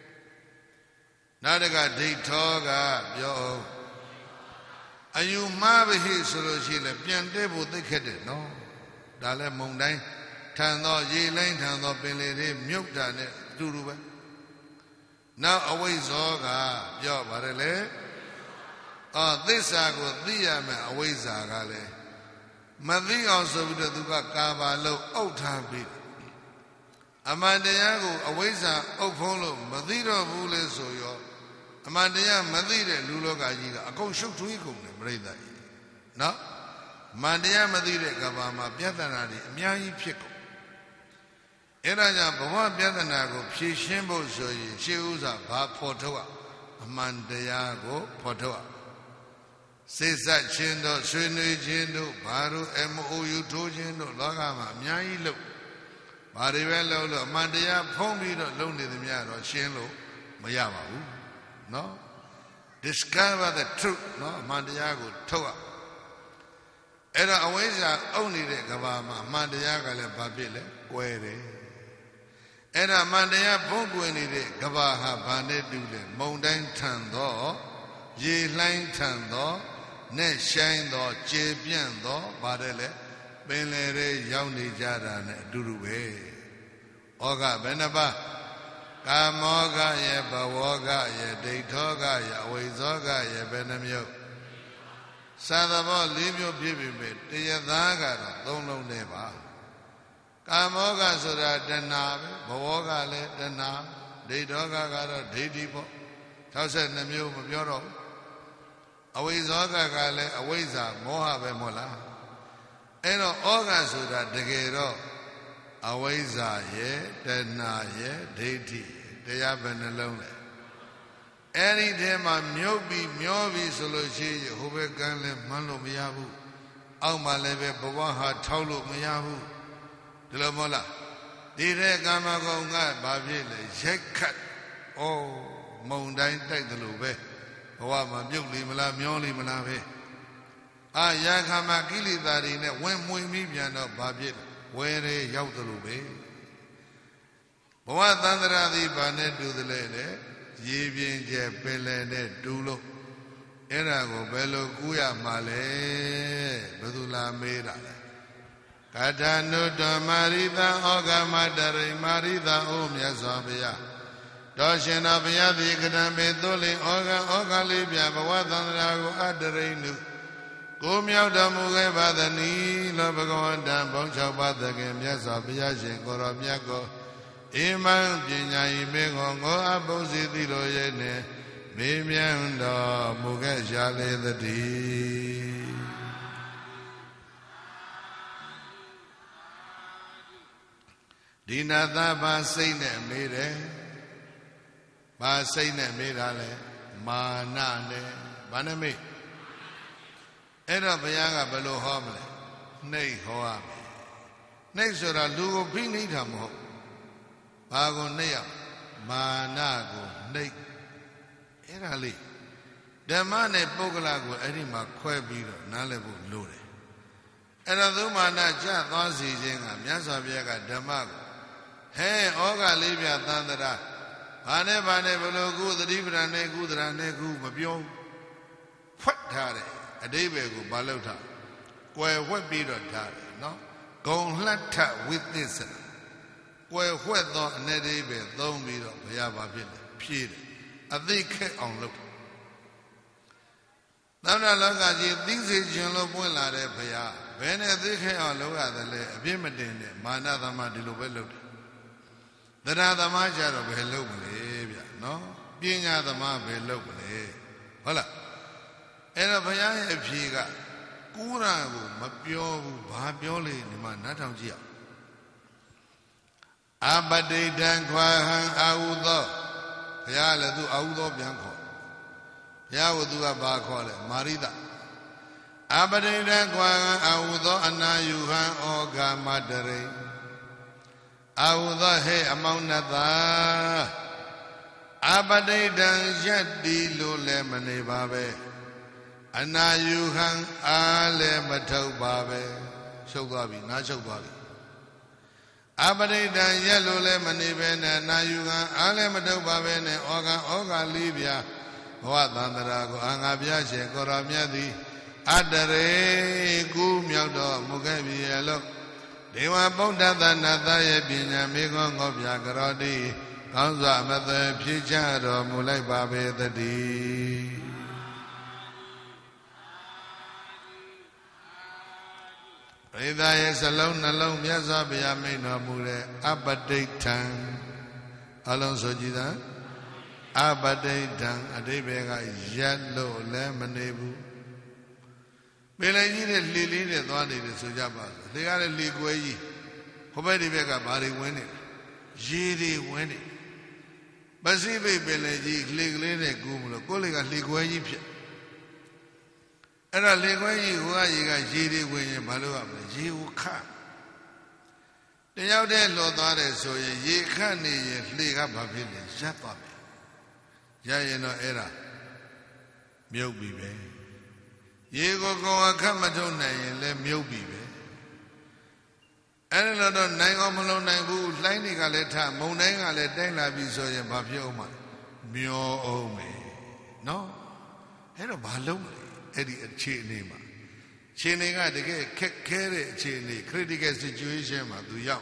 နောက်တစ်ခါဒိဋ္ဌောကပြောအယူမှားပြီဆိုလို့ရှိရင်ပြန်တဲ့ဖို့သိခက်တယ်နော်ဒါလည်းမုံတိုင်းထန်သောရေလိုင်းထန်သောပင်လေတွေမြုပ်တာနဲ့အတူတူပဲနောက်အဝိဇ္ဇောကပြောပါတယ်လေသစ္စာကိုသိရမယ်အဝိဇ္ဇာကလည်းမသိအောင်ဆိုပြီးတော့သူကကာဘာလို့အုပ်ထားပြီးအမှန်တရားကိုအဝိဇ္ဇာအုပ်ဖုံးလို့မသိတော့ဘူးလေဆိုရောအမှန်တရားမသိတဲ့လူလောကကြီးကအကုန်ရှုပ်ထွေးကုန်တယ်ပြိဿကြီးနော်မှန်တရားမသိတဲ့ကဘာမှာပြဿနာတွေအများကြီးဖြစ်ကုန်အဲ့ဒါကြောင့်ဘဝပြဿနာကိုဖြေရှင်းဖို့ဆိုရင်ရှေးဥစွာဘာဖော်ထုတ်အမှန်တရားကိုဖော်ထုတ်စိတ်ဆက်ခြင်းတို့ဆွေးနွေးခြင်းတို့ဘာလို့ MOU ထိုးခြင်းတို့လောကမှာအများကြီးလုပ်ဘာတွေပဲလုပ်လို့အမှန်တရားဖုံးပြီးတော့လုပ်နေသမျှတော့ရှင်းလို့မရပါဘူးနော် discover the truth နော်အမှန်တရားကိုထုတ်ရအဲ့တော့အဝိဇ္ဇာအုပ်နေတဲ့ကဘာမှာအမှန်တရားကလည်းဘာဖြစ်လဲကွဲတယ်အဲ့ဒါအမှန်တရားဖုံးကွယ်နေတဲ့ကဘာဟာဘာနဲ့တူလဲမုန်တိုင်းထန်သောရေလှိုင်းထန်သောနဲ့ဆိုင်သောကျေပြန့်သောပါတယ်လေပင်လေတွေရောက်နေကြတာနဲ့အတူတူပဲဩဃဘယ်နှပါကာမောဃရဲ့ဘဝဃရဲ့ဒိဋ္ဌောဃရဲ့အဝိဇ္ဇောဃရဲ့ဘယ်နှမျိုးသာသဘော၄မျိုးပြည့်ပြီပဲတရားသားကတော့၃လုံးနဲ့ပါကာမောဃဆိုတာတဏှာပဲဘဝဃလည်းတဏှာဒိဋ္ဌောဃကတော့ဒိဋ္ဌိပေါ့62မျိုးမပြောတော့ဘူးအဝိဇ္ဇောဃကလည်းအဝိဇ္ဇာမောဟပဲမဟုတ်လားအဲ့တော့ဩဃဆိုတာတကယ်တော့အဝိဇ္ဇာရဲ့တဏှာရဲ့ဒိဋ္ဌိတရားပဲနှလုံးလဲအဲ့ဒီထဲမှာမြုပ်ပြီးမျောပြီးဆိုလို့ရှိရင်ဟိုဘက်ကန်းလည်းမှန်းလို့မရဘူးအောက်မှာလည်းပဲဘဝဟာထောက်လို့မရဘူးဒီလိုမဟုတ်လားဒီတဲ့ကာမဂုဏ်ကဘာဖြစ်လဲရိုက်ခတ်ဩမုံတိုင်းတိုက်တယ်လို့ပဲဘဝမှာမြုပ်လိမလားမျောလိမလားပဲရာခမကိလေသာတွေနဲ့ဝင်မွေပြီးပြန်တော့ဘာဖြစ်လဲဝဲရဲရောက်တယ်လို့ပဲဘဝသန္တရာသည်ဘာနဲ့တူသလဲတဲ့ရေပြင်းကျဲပင်လယ်နဲ့တူလို့အဲ့ဒါကိုဘယ်လိုကူးရမှာလဲဘယ်သူလာမေးတာလဲကထာနုတ္တမာရိသဩဃမတရိမာရိသဩမြတ်စွာဘုရား Doshina Vyadi Kadambe Tuli Oga Libya Bawathanrago Adarenu Gumya Damuge Badani Labagawan Dam Boncha Badagam Yasa Vyashin Koromyako Iman Pinya Imengo Abosi Tilo Yene Mimianda Muge Jale the Dee. Dinatha ba say ne made ba say ne made ale mana ne baname era bayaga belo homle nei hoa nei sora lu ko phi nei tha mo ba ko nei ya mana ko nei era le Dhamma ne Pogala ko edi ma khwe pi do na le bu lo de era thu mana ja thwa si chin ga Myatsa Bhaya ka Dhamma ko Hey, Oga Libya Tandara, Bane Belo, good, the Libra, good, Mabio, what tare, a day go Balota, where what be the tare, no? Go let with this, where what the Nedibe, don't be the Yava Pid, a thick on look. Now, this is General Bulla de Paya, when a thick on look at the Bimadin, Manada Madilubelo. The other Maja of Hello, no? Being other ma below. Hola. And a Paya Piga, Kura, Mapio, Babioli, Manatangia. Abade Danquahan Audo, Yala do Audo Bianco. Yawu do a barcole, Marida. Abade Danquahan Audo, Anayuhan, Oga Madere. Auda he amonada Abadaidan Yadi Lule Mane Babe Anayuhan Ale Matau Babe Shogabi, not Shogabi Abadaidan Yelule Maniben Anayuhan Ale Matau Babe Oga Libya Watandarago Angabia Koramyadi Adare Gumyado Mugabi Yellow Dewa Buddha Nataya Binya Migon of Yagarodi, Kanza Mother Pichado Mulai Babe the D. Rida is alone, Yazabia Mena Mure, Abadate Tang, Alonso Jida, Abadate Tang, Adebega, Yellow, Lemonebu. Belay Lily, the one in the Sujaba. They got a league way. Hobedi Vega Bari winning. Jiri winning. Basibe Belaji, Leglene Gumulo, Goliga Ligway. And a Ligway who are you got Jiri winning Malua, Jiu Khan. The out there, Lord, so ye can't league up a village. Shut up. Jayano era. Milby Bay. Ye go a Kamatona and let Milby. And another nine or Malone Naibu, Lining a letter, Moning a letter, Labiso and Babioma. Mio Ome. No? Had a balloon, Eddie a Chinima. Chininga the gay, carry Chini, critical situation, to young.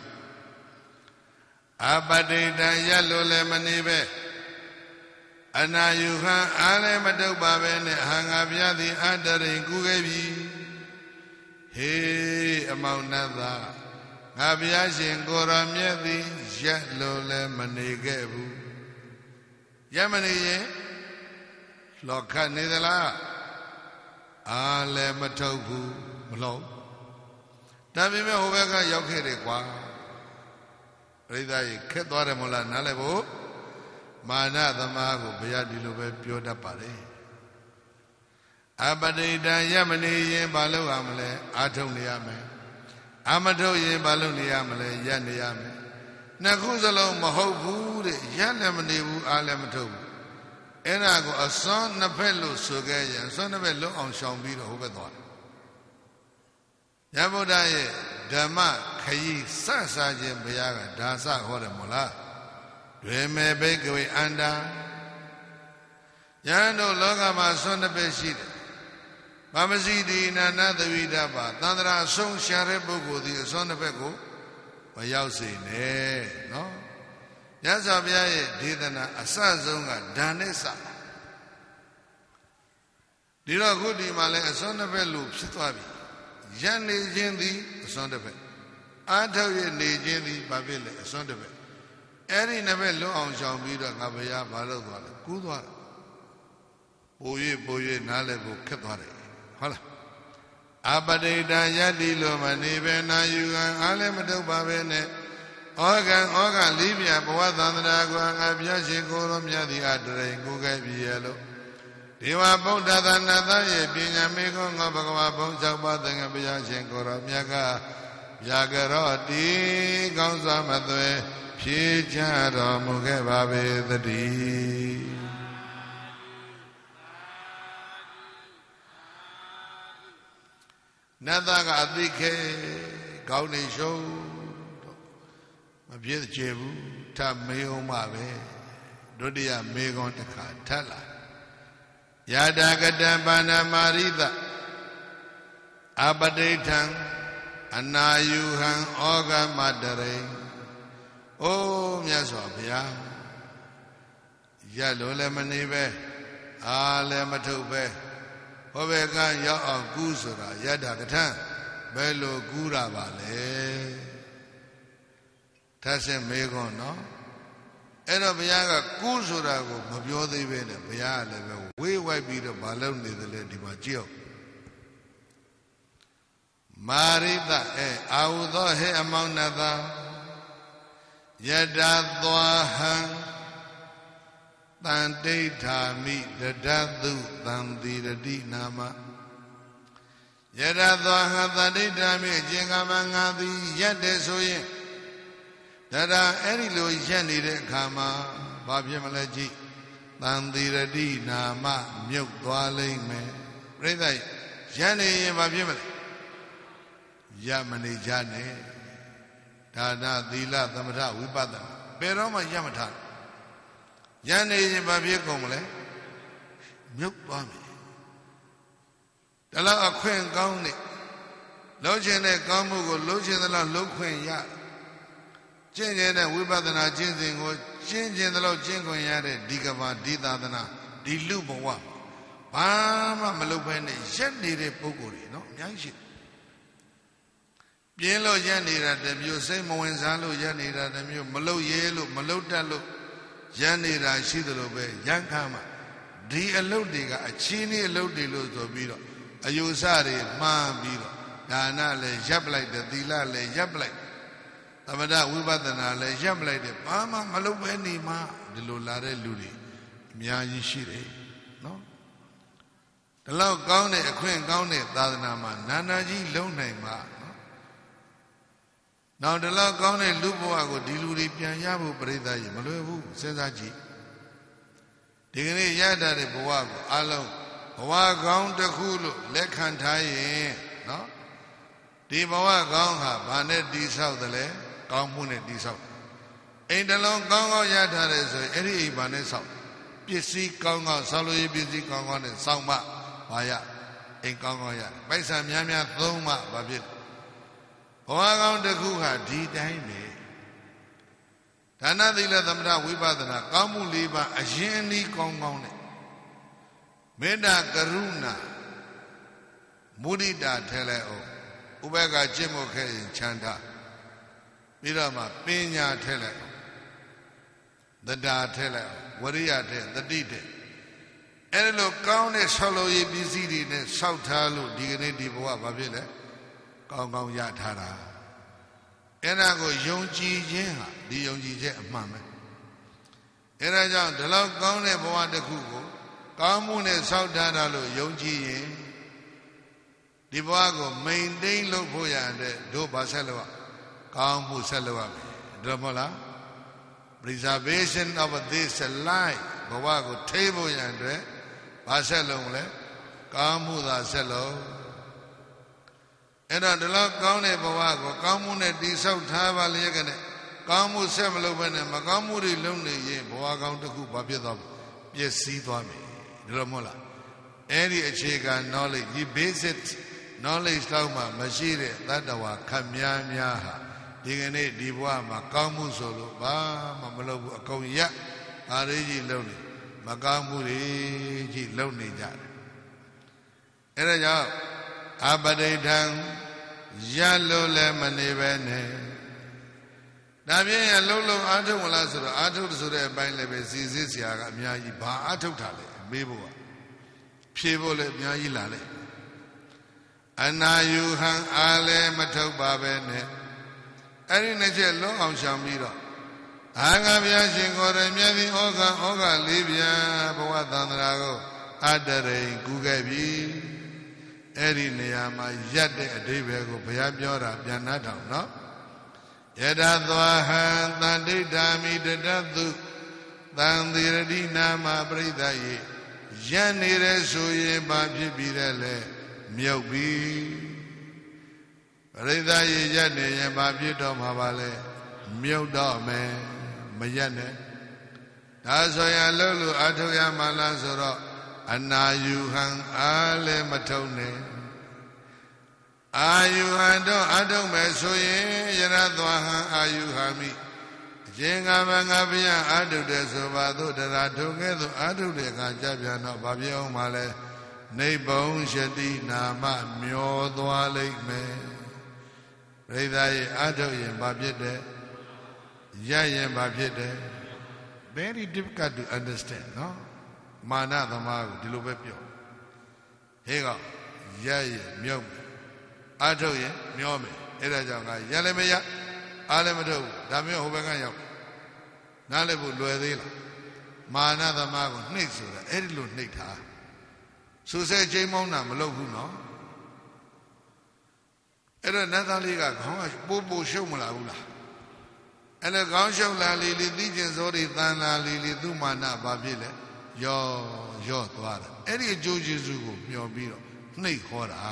Abade da yellow lemonibe. Anayuha Ale Madobabene Hangabia the other in Gugabi. Hey, among Nada. Abiashin Goramyadi, Jetlole Manigebu. Yamani, Loka Nidala, Ale Matogu, Mlo. Tabime Ovega Yokerequa. Rida Ketware Mola Nalevo. Mana the Mago Biadilube Pioda Pare. Abadida Yamani Balu Amle, Atoniame. Amato Ye Baluniamale, Yaniame. Nakuzalo Mahobu, Yanamanibu Alamato. Enago, a son Napello Sugaya, son of a low on Shambito Hobethon. Yabodaye, Dama, Kayi, Sasajem Bayaga, Dasa Horemola. Reme Bakery Anda Yano Logama son of Beshid. Mamazidi Nana the Vidaba, Tandra Song Sharebugo, the son of Ego, Mayausi, no? မြတ်စွာဘုရားရဲ့ဒေသနာအစဆုံးကဓာနဲ့စဒီတော့ခုဒီမှာလည်းအစွန်းတစ်ဖက်လို့ဖြစ်သွားပြီရန်နေခြင်းသည်အစွန်းတစ်ဖက်အာထုတ်ရနေခြင်းသည်ဘာဖြစ်လဲအစွန်းတစ်ဖက်အဲ့ဒီနှစ်ဖက်လွတ်အောင်ရှောင်ပြီးတော့ငါဘုရားဘာလုပ်သွားလဲကူးသွားတယ်ပို၍နားလည်းဖို့ခက်သွားတယ်ဟုတ်လားအပတိတံယတ္တိလိုမနေပဲနာယူကံအားလည်းမတုတ်ပါပဲနဲ့ဩကလေးပြဘဝသန္တရာကွာငါဘုရားရှင်ကိုယ်တော်မြတ်သည်အတရိန်ကိုကဲ့ပြီရဲ့လို့ဒေဝဗုဒ္ဓသာနာသရဲ့ပညာမေခောငါဘဂဝါဘုံ၆ပါးသင်္ကဘုရားရှင်ကိုယ်တော်မြတ်ကဗျာကရောတိကောင်းစွာမသွဲဖြေချတော်မူခဲ့ပါပေသတည်းနတ်သားကအသိခဲကောင်းနေရှုံးတော့မပြည့်ချေဘူးထမေးအောင်ပါပဲဒုတိယမေခွန်းတစ်ခါထပ်လာယာတာကတံပါဏမာရိတအပတိဋ္ဌံအနာယူဟံဩဃမတရိအိုးမြတ်စွာဘုရားရလို့လည်းမနေပဲအားလည်းမထုတ်ပဲဟောဘယ်ကရောက်အောင်ကူးဆိုတာယတ္တကထံဘယ်လိုကူးတာပါလဲထပ်ဆင့်မေးခွန်းနော်အဲ့တော့ဘုရားကကူးဆိုတာကိုမပြောသေးပဲနဲ့ဘုရားကလည်းပဲဝေးဝိုက်ပြီးတော့မလုပ်နေတယ်လေဒီမှာကြည့်အောင်မာရိတအာဟုသောဟေအမောင်နတယတ္တသွားဟံတန်ဋိဌာမိတဒသုတံတိရတိနာမယတသောဟတန်ဋိဌာမိအကျင်ကမငါသည်ရက်တယ်ဆိုရင်ဒါအဲ့ဒီလိုရက်နေတဲ့အခါမှာဘာဖြစ်မလဲကြည့်တန်တိရတိနာမမြုပ်သွားလိမ့်မယ်ပြိဿရက်နေရင်ဘာဖြစ်မလဲရမနေကြနဲ့ဒါနသီလသမထဝိပဿနာဘယ်တော့မှရမထားရန်နေရင်ဘာဖြစ်ကုန်မလဲမြုပ်သွားမယ်ဒါလောက်အခွင့်ကောင်းနေလုံးချင်တဲ့ကောင်းမှုကိုလုံးချင်သလောက်လုံးခွင့်ရကျင့်ကြတဲ့ဝိပဿနာကျင့်စဉ်ကိုကျင့်ကျင်သလောက်ကျင့်ခွင့်ရတဲ့ဒီကဘာဒီသာသနာဒီလူဘဝဘာမှမလုပ်ဘဲနဲ့ရက်နေတဲ့ပုဂ္ဂိုလ်တွေနော်အများကြီးရှိပြင်းလို့ရက်နေတာတမျိုးစိတ်မဝင်စားလို့ရက်နေတာတမျိုးမလုပ်ရဲလို့မလုပ်တတ်လို့ရန်နေတာရှိသလိုပဲရန်ခါမှာဒီအလုတ်တွေကအချင်းကြီးအလုတ်တွေလို့ဆိုပြီးတော့အယူဆတွေမှားပြီးတော့ဒါနလည်းရပ်ပလိုက်တယ်သီလလည်းရပ်ပလိုက်သမထဝိပဿနာလည်းရပ်ပလိုက်တယ်ဘာမှမလုပ်ဘဲနေမှဒီလိုလာတဲ့လူတွေအများကြီးရှိတယ်နော်ဒီလောက်ကောင်းတဲ့အခွင့်ကောင်းတဲ့သာသနာမှာနာနာကြီးလုံးနိုင်မှာနောက်ဒီလောက်ကောင်းတဲ့လူဘဝကိုဒီလူတွေပြန်ရဖို့ပြိဿကြီးမလွယ်ဘူးစဉ်းစားကြည့်ဒီကနေ့ရတတ်တဲ့ဘဝကိုအလုံးဘဝကောင်းတစ်ခုလို့လက်ခံထားရင်နော်ဒီဘဝကောင်းဟာဘာနဲ့တည်ဆောက်တယ်လဲကောင်းမှုနဲ့တည်ဆောက်အိမ်တစ်လုံးကောင်းကောင်းရထားတယ်ဆိုရင်အဲ့ဒီအိမ်ဘာနဲ့ဆောက်ပစ္စည်းကောင်းကောင်းဆောက်လို့ရပစ္စည်းကောင်းကောင်းနဲ့ဆောက်မှဘာရအိမ်ကောင်းကောင်းရပိုက်ဆံများများသုံးမှဘာဖြစ်ဘဝကောင်းတစ်ခုဟာဒီတိုင်းပဲဒါနသီလသမထဝိပဿနာကောင်းမှု၄ပါးအရင်အနည်းကောင်းကောင်းနဲ့မေတ္တာကရုဏာမုဒိတာထဲလဲအောင်ဥပက္ခကျင့်ဖို့ခဲ့ရင်ချမ်းသာပြီးတော့မှပညာထဲလဲအောင်သတ္တာထဲလဲအောင်ဝရိယထဲတတိထဲအဲ့လိုကောင်းတဲ့ဆောက်လုပ်ရေးပစ္စည်းတွေနဲ့ဆောက်ထားလို့ဒီကနေ့ဒီဘဝဘာဖြစ်လဲကောင်းကောင်းရထားတာအဲ့ဒါကိုယုံကြည်ခြင်းဟာဒီယုံကြည်ချက်အမှန်ပဲအဲ့ဒါကြောင့်ဒီလောက်ကောင်းတဲ့ဘဝတစ်ခုကိုကောင်းမှုနဲ့ဆောက်ထားတာလို့ယုံကြည်ရင်ဒီဘဝကို maintain လုပ်ဖို့ရတဲ့တို့ဘာဆက်လို့ကောင်းမှုဆက်လို့ရမယ်ဒါမဟုတ်လား preservation of this life ဘဝကိုထိန်းဖို့ရတဲ့ဘာဆက်လို့လဲကောင်းမှုသာဆက်လို့အဲ့တော့ဒီလောက်ကောင်းတဲ့ဘဝကိုကောင်းမှုနဲ့တည်ဆောက်ထားပါလျက်ကနဲ့ကောင်းမှုဆက်မလုပ်ဘဲနဲ့မကောင်းမှုတွေလုပ်နေရင်ဘဝကောင်းတစ်ခုဘာဖြစ်သွားပျက်စီးသွားမယ်ဒါတော့မဟုတ်လားအဲ့ဒီအခြေခံ knowledge ဒီ basic knowledge တော့မှမရှိတဲ့တတ္တဝါခပ်များများဟာဒဒီကနေ့ဒီဘဝမှာကောင်းမှုဆိုလို့ဘာမှမလုပ်ဘူးအကုန်ရအားရကြီးလုပ်နေမကောင်းမှုတွေကြီးလုပ်နေကြတယ်အဲ့ဒါကြောင့်အပဋိဌံရလို့လည်းမနေပဲနဲ့ဒါဖြင့်အလုံးလုံးအာထုတ်မလားဆိုတော့အာထုတ်ဆိုတဲ့အပိုင်းလည်းပဲစီစစ်စရာကအများကြီးဘာအာထုတ်တာလဲမေးဖို့ကဖြေဖို့လည်းအများကြီးလာလေအနာယူဟံအားလည်းမထုတ်ပါပဲနဲ့အဲ့ဒီနှစ်ချက်လုံးအောင်ရှောင်ပြီးတော့အာငါဘုရားရှင်ကိုယ်တော်မြတ်သည်ဩဃလေးပြဘဝသန္တရာကိုအတရိန်ကူခဲ့ပြီအဲ့ဒီနေရာမှာရက်တဲ့အဓိပ္ပာယ်ကိုဘုရားပြောတာပြန်နှထောင်နော်ယတသွားဟံတန္တိဓာမိတတသုသံသီရတိနာမပရိသယေရန်နေတဲ့ဆိုရင်ဘာဖြစ်ပြီးတဲ့လဲမြုပ်ပြီပရိသယေရက်နေရင်ဘာဖြစ်တော့မှာပါလဲမြုပ်တော့မယ်မရက်နဲ့ဒါဆိုရင်လှုပ်လို့အထုတ်ရမှလားဆိုတော့အနာယူဟံအားလည်းမထုံနဲ့အာယူဟံတော့အထုတ်မယ်ဆိုရင်ယရသွားဟံအာယူဟံမိအရှင်ငါမငါဘုရားအထုတ်တယ်ဆိုပါသို့တရားထုံခဲ့သို့အထုတ်တဲ့အခါကြပြန်တော့ဘာဖြစ်အောင်ပါလဲနိဗ္ဗုံရှတိနာမမျောသွားလိမ့်မယ်ပရိသတ်ရဲ့အထုတ်ရင်ဘာဖြစ်တယ်ရရင်ဘာဖြစ်တယ် very difficult to understand နော်မာနသမားကိုဒီလိုပဲပြောဟေးကောင်ရရင်မြုပ်မယ်အထုတ်ရင်မျောမယ်အဲ့ဒါကြောင့်ငါရလည်းမရအားလည်းမထုတ်ဘူးဒါမျိုးဟိုဘက်ကရောက်နားလည်းဖို့လွယ်သေးလားမာနသမားကိုနှိပ်ဆိုတာအဲ့ဒီလိုနှိပ်တာဆူဆဲချိန်မောင်းတာမလုပ်ဘူးနော်အဲ့တော့နတ်သားလေးကခေါင်းကပို့ရှုပ်မလာဘူးလားအဲ့ဒါခေါင်းရှုပ်လာလေလေသိကျင်စောတွေတန်လာလေလေသူ့မာနဘာဖြစ်လဲရော့သွားတာအဲ့ဒီအကျိုးကျေးဇူးကိုမျှော်ပြီးတော့နှိပ်ခေါ်တာ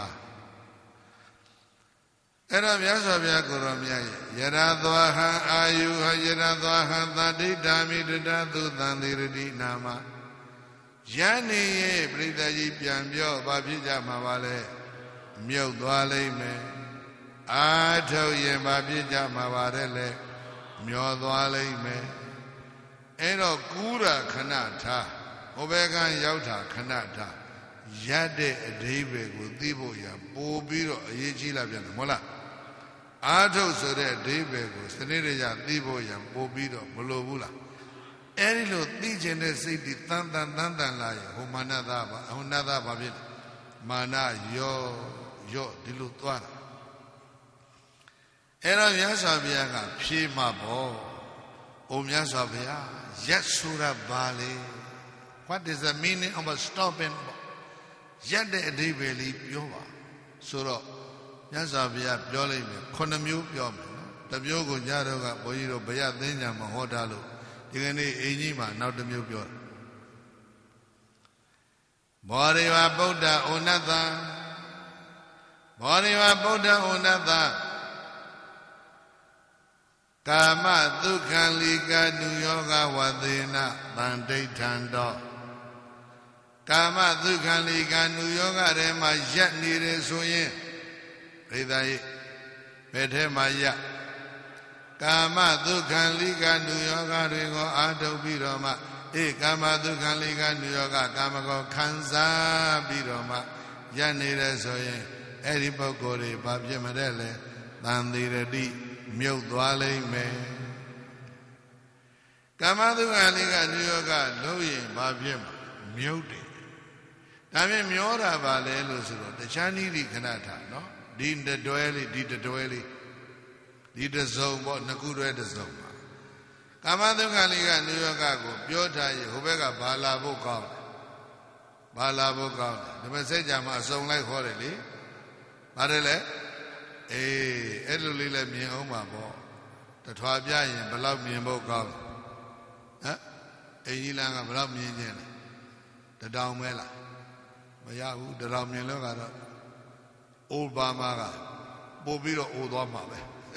အဲ့တော့မြတ်စွာဘုရားကိုရောမြတ်ရဲ့ယရသွားဟံအာယုဟယရသွားဟံသတိဓာမိတတသုသံသီရတိနာမယန္နေရဲ့ပြိတ္တကြီးပြန်ပြောဘာဖြစ်ကြမှာပါလဲမြုပ်သွားလိမ့်မယ်အာထုတ်ရင်ဘာဖြစ်ကြမှာပါတဲ့လဲမျောသွားလိမ့်မယ်အဲ့တော့ကူးတာခဏထားဟိုဘက်ကရောက်တာခဏထားရတဲ့အဓိပ္ပာယ်ကိုသိဖို့ရပို့ပြီးတော့အရေးကြီးလာပြန်တယ်မဟုတ်လားအာထုတ်ဆိုတဲ့အဓိပ္ပာယ်ကိုစနစ်တကျသိဖို့ရပို့ပြီးတော့မလိုဘူးလားအဲ့ဒီလိုသိကျင်တဲ့စိတ်ဒီတန်လာရင်ဟိုမာနသားပါဟိုနတ်သားဘာဖြစ်လဲမာနရော့ဒီလိုသွားတာအဲ့တော့မြတ်စွာဘုရားကဖြေမှာပေါ့အိုမြတ်စွာဘုရားရက်ဆိုတာဘာလဲ What is the meaning of stopping ရက်တဲ့အဓိပ္ပာယ်လေးပြောပါဆိုတော့မြတ်စွာဘုရားပြောလိုက်မယ်9မျိုးပြောမယ်နော်တစ်မျိုးကိုညတော့ကဘုန်းကြီးတို့ဘုရားသင်္ကြန်မှာဟောထားလို့ဒီကနေ့အင်းကြီးမှာနောက်တစ်မျိုးပြောတယ်ဘောရိဝဗုဒ္ဓဩနတ္တဘောရိဝဗုဒ္ဓဩနတ္တကာမဒုက္ခံလိကနုယောဂဝသေနတန်ဋိဋ္ဌံတော်ကာမဒုက္ခံလိကနုယောဂထဲမှာရက်နေတယ်ဆိုရင်ပရိသတ်ရဲ့ဘယ်ထဲမှာရက်ကာမဒုက္ခံလိကနုယောဂတွေကိုအာထုတ်ပြီးတော့မှကာမဒုက္ခံလိကနုယောဂကာမကိုခံစားပြီးတော့မှရက်နေတယ်ဆိုရင်အဲ့ဒီပုဂ္ဂိုလ်တွေဘာဖြစ်မတဲ့လဲသံသီရတိမြုပ်သွားလိမ့်မယ်ကာမဒုက္ခလေးကနိယောဂလို့ရင်ဘာဖြစ်မှာမြုပ်တယ်ဒါဖြင့်မျောတာပါလဲလို့ဆိုတော့တခြားနည်းဒီခဏထားနော်ဒီတွဲလေးဒီတွဲလေးဒီတစုံပေါ့နှစ်ခုတွဲတစုံပါကာမဒုက္ခလေးကနိယောဂကိုပြောထားရင်ဟိုဘက်ကဘာလာဖို့ကောင်းဘာလာဖို့ကောင်းဒီမစိတ်ကြမှာအစုံလိုက်ခေါ်တယ်လေပါတယ်လေအဲ့လိုလေးလည်းမြင်အောင်ပါပေါ့တထွာပြရင်ဘလောက်မြင်ဖို့ကောင်းဟမ်အင်းကြီးလန်းကဘလောက်မြင်ခြင်းလဲတထောင်ပဲလားမရဘူးတထောင်မြင်လို့ကတော့အိုဘာမာကပို့ပြီးတော့အိုသွားမှာပဲ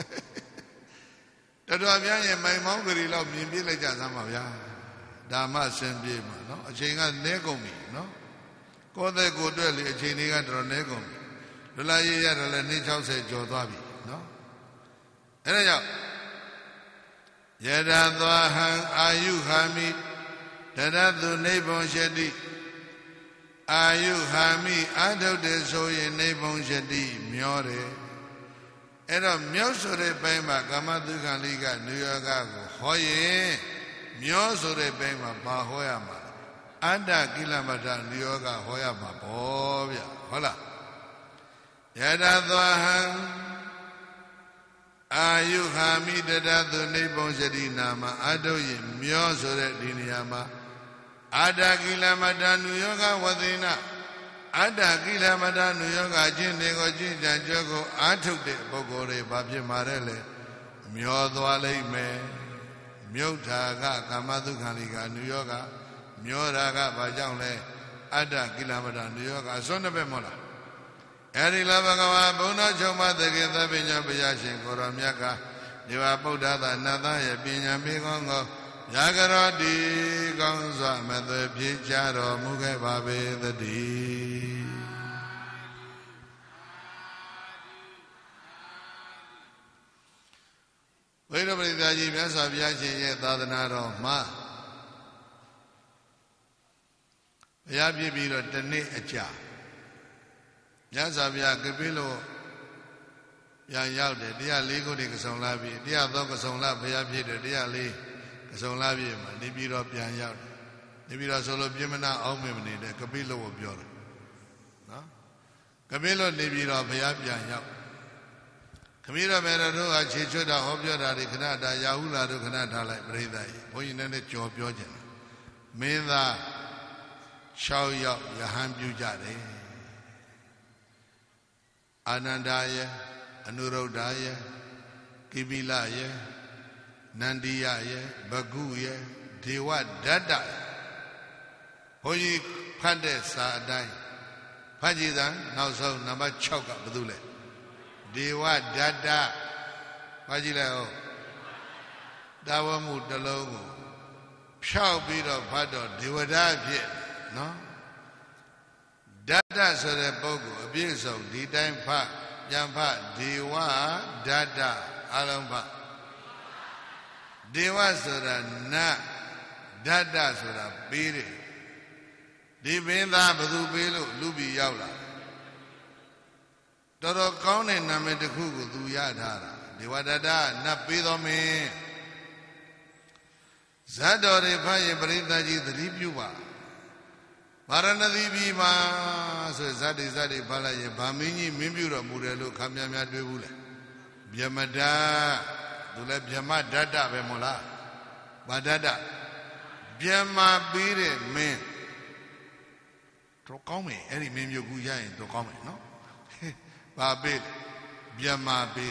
တထွာပြရင်မိုင်မောင်းကလေးလောက်မြင်ပြလိုက်ကြစမ်းပါဗျာဒါမှဆင်ပြေမှာနော်အချိန်ကနည်းကုန်ပြီနော်ကိုယ်သက်ကိုယ်အတွက်လေအချိန်လေးကတော်တော်နည်းကုန်ပြီလွတ်လပ်ရေးရတယ်လည်းနေ့60ကျော်သွားပြီနော်အဲ့ဒါကြောင့်ယရသောဟံအာယုဟာမိတရတုနိဗ္ဗုံရှတိအာယုဟာမိအာထုတ်တယ်ဆိုရင်နိဗ္ဗုံရှတိမျောတယ်အဲ့တော့မျောဆိုတဲ့ဘိုင်းမှာကာမတုခံလိကနုယောဂကိုဟောရင်မျောဆိုတဲ့ဘိုင်းမှာဘာဟောရမှာအတ္တကိလမထနုယောဂဟောရမှာပေါ့ဗျဟုတ်လားယရသောဟံအာယုဟာမိတရတုနိဗ္ဗုံရှတိနာမအတုယမျောဆိုတဲ့ဒီနေရာမှာအတ္တကိလမတနုယောဂဝသေနအတ္တကိလမတနုယောဂချင်းတွေကိုချင်းကြံကြောကိုအာထုတ်တဲ့ပုဂ္ဂိုလ်တွေဘာဖြစ်မှာလဲမျောသွားလိမ့်မယ်မြုပ်ထာကကာမတုခံလိကနုယောဂမျောတာကဘာကြောင့်လဲအတ္တကိလမတနုယောဂအစွန်းတစ်ပဲမဟုတ်လားအဲဒီလဘဂဝါဘုံတော်ချုပ်မသကေသပညာဘုရားရှင်ကိုရောမြတ်ကဒီဝဗုဒ္ဓသာနတ်သားရဲ့ပညာမေကောင်းကိုရာဂရောတိကောင်းစွာမသွေဖြည့်ချတော်မူခဲ့ပါပေသတည်းဝိရပရိသကြီးမြတ်စွာဘုရားရှင်ရဲ့သာသနာတော်မှာဘုရားပြည့်ပြီးတော့တနေ့အကြာမြတ်စွာဘုရားကပိလို့ပြန်ရောက်တယ်104ခုနှစ်ကဆုံလာပြီ103ကဆုံလာဘုရားဖြစ်တယ်104ကဆုံလာပြီမှာနေပြီးတော့ပြန်ရောက်တယ်နေပြီးတော့ဆိုလို့ပြမနာအောင်မင်မနေတဲ့ကပိလို့ကိုပြောတယ်နော်ကပိလို့နေပြီးတော့ဘုရားပြန်ရောက်ခမည်းတော်မယ်တို့ကခြေချွတ်တာဟောပြောတာဒီခဏတာရာဟုလာတို့ခဏထားလိုက်ပြိဿကြီးဘုန်းကြီးနဲ့ကြော်ပြောခြင်းမင်းသား6ယောက်ယဟန်ပြုကြတယ်အာနန္ဒာယအနုရုဒ္ဓာယကိပိလယနန္ဒီယယဘဂုယဒေဝဒတ္တဘုန်းကြီးဖတ်တဲ့စာအတိုင်းဖတ်ကြည့်စမ်းနောက်ဆုံးနံပါတ်6ကဘာလို့လဲဒေဝဒတ္တဖတ်ကြည့်လိုက်ဟုတ်တာဝမှုတစ်လုံးကိုဖြောက်ပြီးတော့ဖတ်တော့ဒေဝဒဖြစ်နော်ဒတ္တဆိုတဲ့ပုဂ္ဂိုလ်အပြည့်စုံဒီတိုင်းဖတ်ပြန်ဖတ်ဒေဝဒတ္တအလုံးဖတ်ဒေဝဆိုတာနတ်ဒတ္တဆိုတာပေးတယ်ဒီပင်သားဘသူပေးလို့လူပြည်ရောက်လာတော်တော်ကောင်းတဲ့နာမည်တစ်ခုကိုသူရထားတာဒေဝဒတ္တနတ်ပေးတော်မင်းဇတ်တော်တွေဖတ်ရင်ပရိသတ်ကြီးသတိပြုပါဗာရဏသီပြည်မှာဆိုဇတ်တွေဖတ်လိုက်ရင်ဗာမင်းကြီးမင်းပြုတော်မူတယ်လို့ခမ်းများများတွေးဘူးလေဗျမဒသူလည်းဗျမဒတ္တပဲမို့လားဗာဒတ္တဗျမပေးတဲ့မင်းတော့ကောင်းမယ်အဲ့ဒီမင်းမျိုးကူရရင်တော့ကောင်းမယ်နော်ဗာပေးဗျမပေး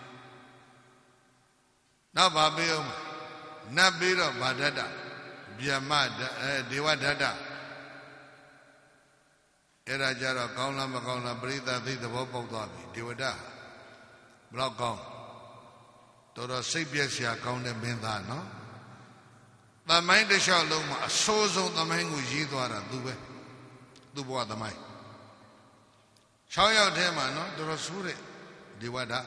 နောက်ဗာပေးအောင်နတ်ပေးတော့ဗာဒတ္တဗျမဒေဝဒတ္တအဲ့ဒါကြတော့ကောင်းလားမကောင်းလားပရိသတ်သိသဘောပေါက်သွားပြီဒေဝဒဘလောက်ကောင်းတော်တော်စိတ်ပြည့်စရာကောင်းတဲ့မင်းသားနော်သမိုင်းတစ်လျှောက်လုံးမှာအဆိုးဆုံးသမိုင်းကိုရေးသွားတာသူပဲသူ့ဘဝသမိုင်း6ယောက်ထဲမှာနော်တော်တော်ဆိုးတဲ့ဒေဝဒ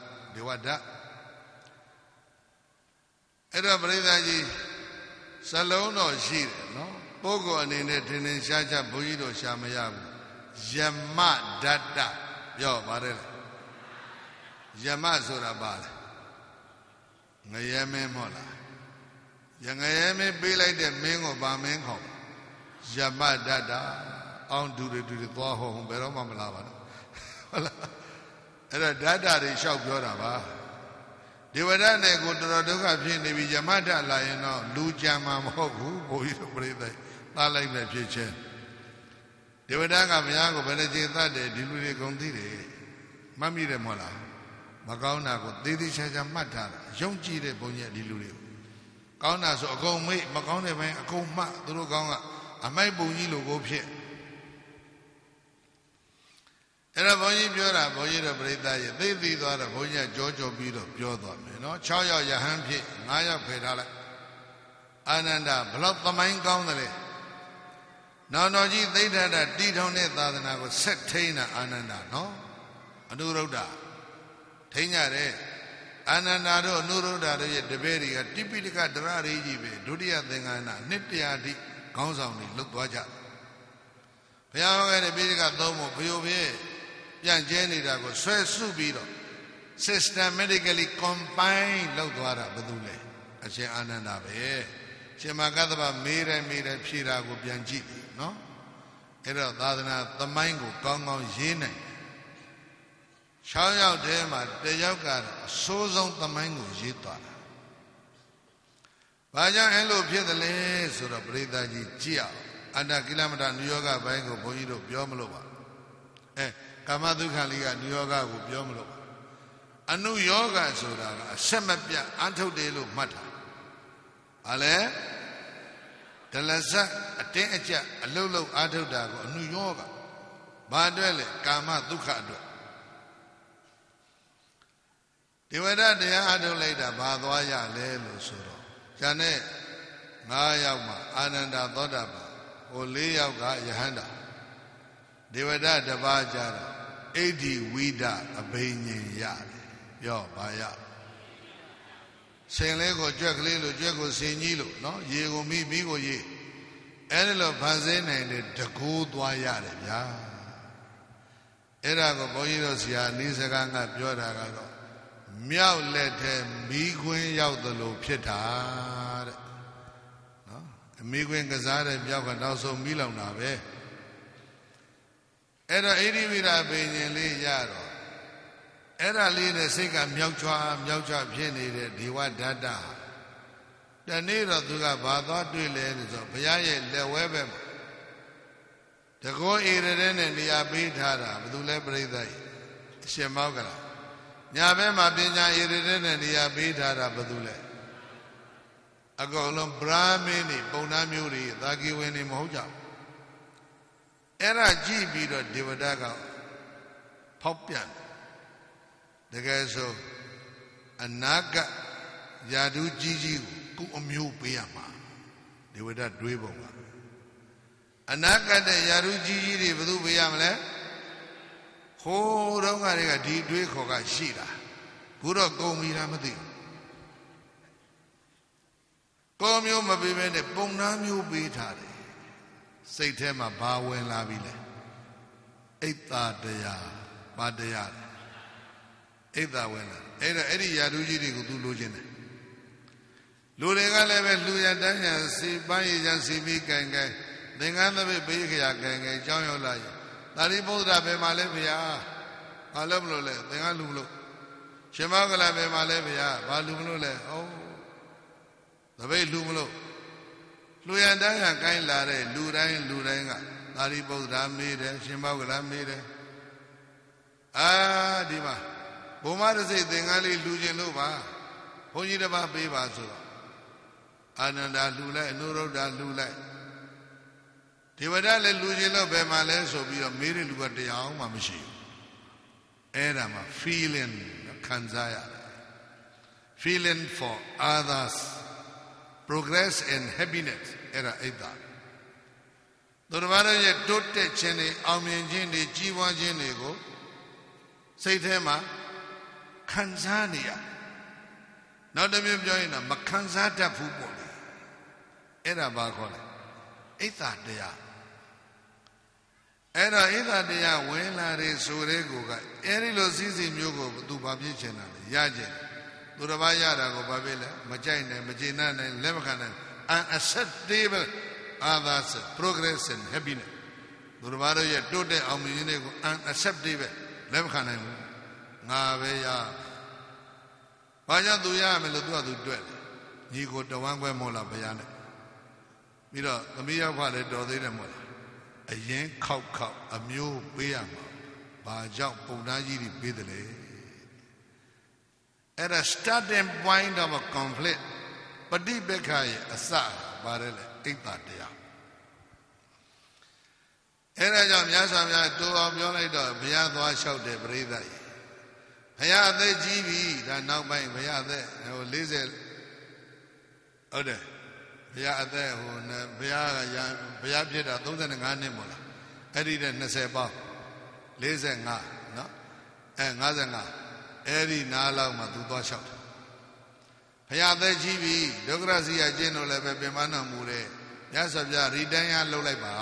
အဲ့တော့ပရိသတ်ကြီးစလုံးတော်ရှိတယ်နော်ပုဂ္ဂိုလ်အနေနဲ့ထင်ထင်ရှားရှားဘုန်းကြီးတို့ရှာမရဘူးယမဒတ္တပြောပါတယ်ယမဆိုတာပါလေငရဲမင်းမဟုတ်လားငရဲမင်းပေးလိုက်တဲ့မင်းကိုဗာမင်းခေါ်ယမဒတ္တအောင်ဒူတွေသွားဟောဘယ်တော့မှမလာပါဘူးဟုတ်လားအဲ့ဒါဓာတ်တာတွေလျှောက်ပြောတာပါဒေဝဒတ်နဲ့ကိုတော်ဒုက္ခဖြစ်နေပြီယမဒလာရင်တော့လူကြံမှာမဟုတ်ဘူးဘုရားတို့ပြိဿသားလိုက်ပဲဖြစ်ချင်းဒေဝဒတ်ကဘုရားကိုဘယ်နဲ့ခြေသတ်တယ်ဒီလူတွေကုန်သိတယ်မှတ်မိတယ်မဟုတ်လားမကောင်းတာကိုသေးသေးချာချာမှတ်ထားတာယုံကြည်တဲ့ဘုန်းကြီးဒီလူတွေကိုကောင်းတာဆိုအကုန်မေ့မကောင်းတဲ့ဘက်အကုန်မှတ်သူတို့ကောင်းကအမိုက်ပုံကြီးလိုကိုဖြစ်အဲ့တော့ဘုန်းကြီးပြောတာဘုန်းကြီးတို့ပြိဿရဲ့သိသိသွားတော့ဘုန်းကြီးကကြောပြီးတော့ပြောသွားမယ်နော်6ယောက်ယဟန်ဖြစ်9ယောက်ဖယ်ထားလိုက်အာနန္ဒဘလောက်သမိုင်းကောင်းတယ်လေနောင်တော်ကြီးသိဋ္ဌတာတီထောင်တဲ့သာသနာကိုဆက်ထိန်းတာအာနန္ဒနော်အနုရုဒ္ဓထိန်းကြတယ်အာနန္ဒာတို့အနုရုဒ္ဓတို့ရဲ့တပည့်တွေကတိပိဋကဒရရေးကြီးပဲဒုတိယသင်္ကန်းနှစ်တရာတိခေါင်းဆောင်တွေလွတ်သွားကြဘုရားဟောခဲ့တဲ့ပိဋကသုံးဖို့ဘုရားပြည့်ပြန့်ကျဲနေတာကိုဆွဲစုပြီးတော့ systematically combine လုပ်သွားတာဘာလို့လဲအရှင်အာနန္ဒာပဲရှင်မကသဗ္ဗမေးတယ်ဖြေတာကိုပြန်ကြည့်နော်အဲ့တော့သာသနာသမိုင်းကိုကောင်းကောင်းရေးနိုင်6 ယောက်တည်းမှာ1 ယောက်ကတော့အဆိုးဆုံးသမိုင်းကိုရေးသွားတာဘာကြောင့်အဲ့လိုဖြစ်သလဲဆိုတော့ပရိသတ်ကြီးကြည့်အောင်အတ္တကိလမတနုယောဂဘိုင်းကိုဘုန်းကြီးတို့ပြောမလို့ပါကာမဒုက္ခလေးကနုယောဂကိုပြောမလို့ပါအနုယောဂဆိုတာကအဆက်မပြတ်အထုတ်တယ်လို့မှတ်တာဘာလဲဒလဇတ်အတင်းအကျပ်အလုတ်လုတ်အထုတ်တာကိုအနုယောဂဘာအတွက်လဲကာမဒုက္ခအတွက်ဒေဝဒတရားအထုတ်လိုက်တာဘာသွားရလဲလို့ဆိုတော့ဉာဏ်နဲ့9 ယောက်မှာအာနန္ဒသောတာပန်ဟို4 ယောက်ကယဟန္တာဒေဝဒတပါးကြတော့ဣဒိဝိဒအဘိညာဉ်ရတယ်ပြောဘာရဆင်လေးကိုကြွက်ကလေးလို့ကြွက်ကိုဆင်ကြီးလို့နော်ရေကိုမိကိုရေအဲ့ဒါလို့ဖန်ဆင်းနိုင်တဲ့တကူသွားရတယ်ဗျာအဲ့ဒါကိုဘုန်းကြီးတို့ဆရာနီးစကားကပြောတာကတော့မြောက်လက်ထဲမိခွင်းရောက်သလိုဖြစ်တာတဲ့နော်မိခွင်းကစားတဲ့မြောက်ကနောက်ဆုံးမိလောင်တာပဲအဲ့တော့ဣတိဝိဒဘိညာဉ်လေးရတော့အဲ့ဒါလေးနဲ့စိတ်ကမြောက်ချွာဖြစ်နေတဲ့ဒေဝဒတ္တတနေ့တော့သူကဘာသွားတွေ့လဲဆိုဘုရားရဲ့လက်ဝဲဘက်မှာတကောဧရတဲ့နဲ့နေရာပေးထားတာဘယ်သူလဲပြိဿကြီးအရှင်မောကလားညာဘက်မှာပညာဧရတဲ့နဲ့နေရာပေးထားတာဘယ်သူလဲအကောင်လုံးဗြဟ္မင်းတွေပုံနာမျိုးတွေသာကိဝင်တွေမဟုတ်ကြဘူးအဲ့ဒါကြည့်ပြီးတော့ဒေဝဒကဖောက်ပြန်တကယ်ဆိုအနာကယာဓုကြီးကိုအမျိုးပေးရမှာဒေဝဒတွေးပုံကအနာကတဲ့ယာဓုကြီးတွေဘယ်သူပေးရမလဲဟိုးတော့ကတွေကဒီတွေးခေါ်ကရှိတာဘူးတော့ကုန်ပြီလားမသိဘူးကောမျိုးမပေးဘဲနဲ့ပုံနာမျိုးပေးထားတယ်စိတ်ထဲမှာဘာဝင်လာပြီလဲအိတ်သာတရားဘာတရားလဲအိတ်သာဝင်လာအဲ့ဒီယာဓုကြီးတွေကိုသူလိုချင်တယ်လူတွေကလည်းပဲလူရတန်းညာစီပန်းရည်ချစီပြီးကင်သင်္ကန်းသပိတ်ပေးခရာကင်ကြောင်းရောက်လာရင်သာရိပုတ္တရာဘယ်မှာလဲဗျာဘာလို့မလို့လဲသင်္ကန်းလူမလို့ရှင်မောကလဘယ်မှာလဲဗျာဘာလူမလို့လဲဩသပိတ်လူမလို့လူရတန်းညာကိုင်းလာတဲ့လူတိုင်းကသာရိပုတ္တရာမေးတယ်ရှင်မောကလမေးတယ်ဒီမှာဘုမရစိတ်သင်္ကန်းလေးလူကျင်လို့ပါဘုန်းကြီးတစ်ပါးပေးပါဆိုတော့အာနန္ဒာလူလိုက်အနုရုဒ္ဓလူလိုက်ဒေဝဒလည်းလူကျင်လို့ဘယ်မှာလဲဆိုပြီးတော့မေးတဲ့လူကတရားမှမရှိဘူးအဲ့ဒါမှ feeling ခံစားရတယ် feeling for others progress and happiness အဲ့ဒါအိတ်တာသူတို့ဘာလို့ရဲ့တိုးတက်ခြင်းတွေအောင်မြင်ခြင်းတွေကြီးပွားခြင်းတွေကိုစိတ်ထဲမှာခံစားနေရနောက်တစ်မျိုးပြောရင်တော့မခံစားတတ်ဘူးပေါ့လေအဲ့ဒါဘာခေါ်လဲအိတ်သာတရားအဲ့တော့အိတ်သာတရားဝင်လာတဲ့ဆိုတဲ့ကိုကအဲ့ဒီလိုစည်းစိမ်မျိုးကိုသူဘာဖြစ်ချင်တာလဲရချင်သူတစ်ပါးရတာကိုဘာဖြစ်လဲမကြိုက်နိုင်မကျေနပ်နိုင်လက်မခံနိုင် unacceptable others progress and happiness သူတစ်ပါးတို့ရဲ့တိုးတက်အောင်မြင်ခြင်းတွေကို unacceptable လက်မခံနိုင်ဘူးငါပဲရဘာကြောင့်သူရမယ်လို့သူကသူတွက်တယ်ညီကိုတဝမ်းခွဲမို့လားဘုရားနဲ့ပြီးတော့သမီးရောက်ဖလည်းတော်သေးတယ်မို့လားအရင်ခောက်အမျိုးပေးရမှာဘာကြောင့်ပုံသားကြီးတွေပေးတယ်လေအဲ့ဒါ starting point of a conflict ပဋိပက္ခရဲ့အစပါတယ်လေအိတ်တာတရားအဲ့ဒါကြောင့်မြတ်စွာဘုရားတူအောင်ပြောလိုက်တော့ဘုရားသွားလျှောက်တယ်ပရိသတ်ကြီးဘုရားအသက်ကြီးပြီဒါနောက်ပိုင်းဘုရားအသက်40ဟုတ်တယ်ဘုရားအသက်ဘုရားဖြစ်တာ35နှစ်မို့လားအဲ့ဒီတဲ့20ပေါင်း45နော်55အဲ့ဒီနားလောက်မှသူသွားလျှောက်တယ်ဖရာသက်ကြီးပြီဒုက္ခရစီရကျင့်လို့လည်းပဲပင်မနာမှုတဲ့မြတ်စွာဘုရားရီတန်းရလှုပ်လိုက်ပါ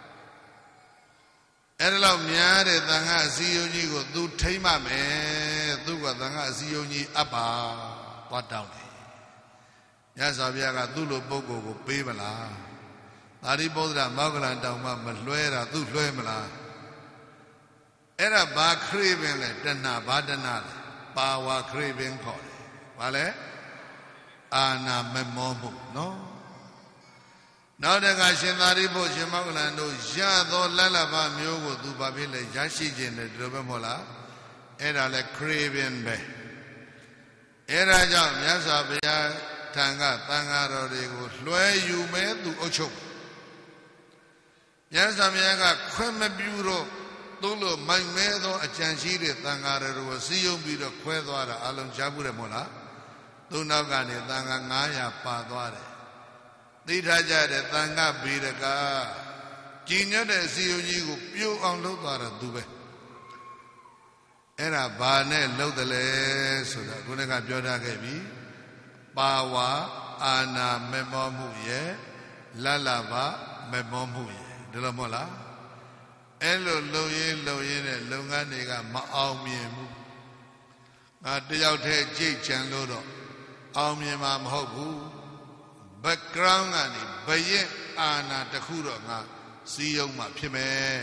အဲ့ဒါလောက်များတဲ့သံဃာအစည်းအရုံးကြီးကိုသူထိမ့်မှမယ်သူကသံဃာအစည်းအရုံးကြီးအပ်ပါသွားတောင်းတယ်မြတ်စွာဘုရားကသူ့လိုပုဂ္ဂိုလ်ကိုပေးမလားသာရိပုတ္တရာမောက္ခလန်တောင်မှမလွှဲတာသူလွှဲမလားအဲ့ဒါဘာခရိပင်လဲတဏဘာတဏလဲပါဝါခရိပင်ခေါ်တယ်ဘာလဲအာနာမမောမှုနော်နောက်တကရှင်သာရိပုတ္တရှင်မောက္ခလန်တို့ရသောလလဘမျိုးကိုသူဘာဖြစ်လဲရရှိခြင်းတယ်ဒီလိုပဲမဟုတ်လားအဲ့ဒါလဲခရိပင်ပဲအဲ့ဒါကြောင့်မြတ်စွာဘုရားထံကသံဃာတော်တွေကိုလွှဲယူမဲ့သူအုပ်ချုပ်မြတ်စွာဘုရားကခွင့်မပြုတော့သူ့လိုမိုက်မဲသောအကြံရှိတဲ့သံဃာတော်တွေကိုစီယုံပြီးတော့ခွဲသွားတာအလုံးကြားဘူးတယ်မဟုတ်လားသူ့နောက်ကနေသံဃာ900ပါသွားတယ်သိထားကြတဲ့သံဃာဗေဒကကြည်ညွတ်တဲ့စီယုံကြီးကိုပြုတ်အောင်လုပ်သွားတာသူပဲအဲ့ဒါဘာနဲ့လုပ်တယ်လဲဆိုတာခုနကပြောထားခဲ့ပြီပါဝါအာနာမေမောမှုရဲ့လလဘမေမောမှုရဲ့ဒီလိုမဟုတ်လားအဲ့လိုလုံရင်းတဲ့လုပ်ငန်းတွေကမအောင်မြင်ဘူးငါတယောက်တည်းကြိတ်ချံလို့တော့အောင်မြင်မှာမဟုတ်ဘူး background ကနေဘရင်အာနာတစ်ခုတော့ငါစီးရုံမှဖြစ်မယ်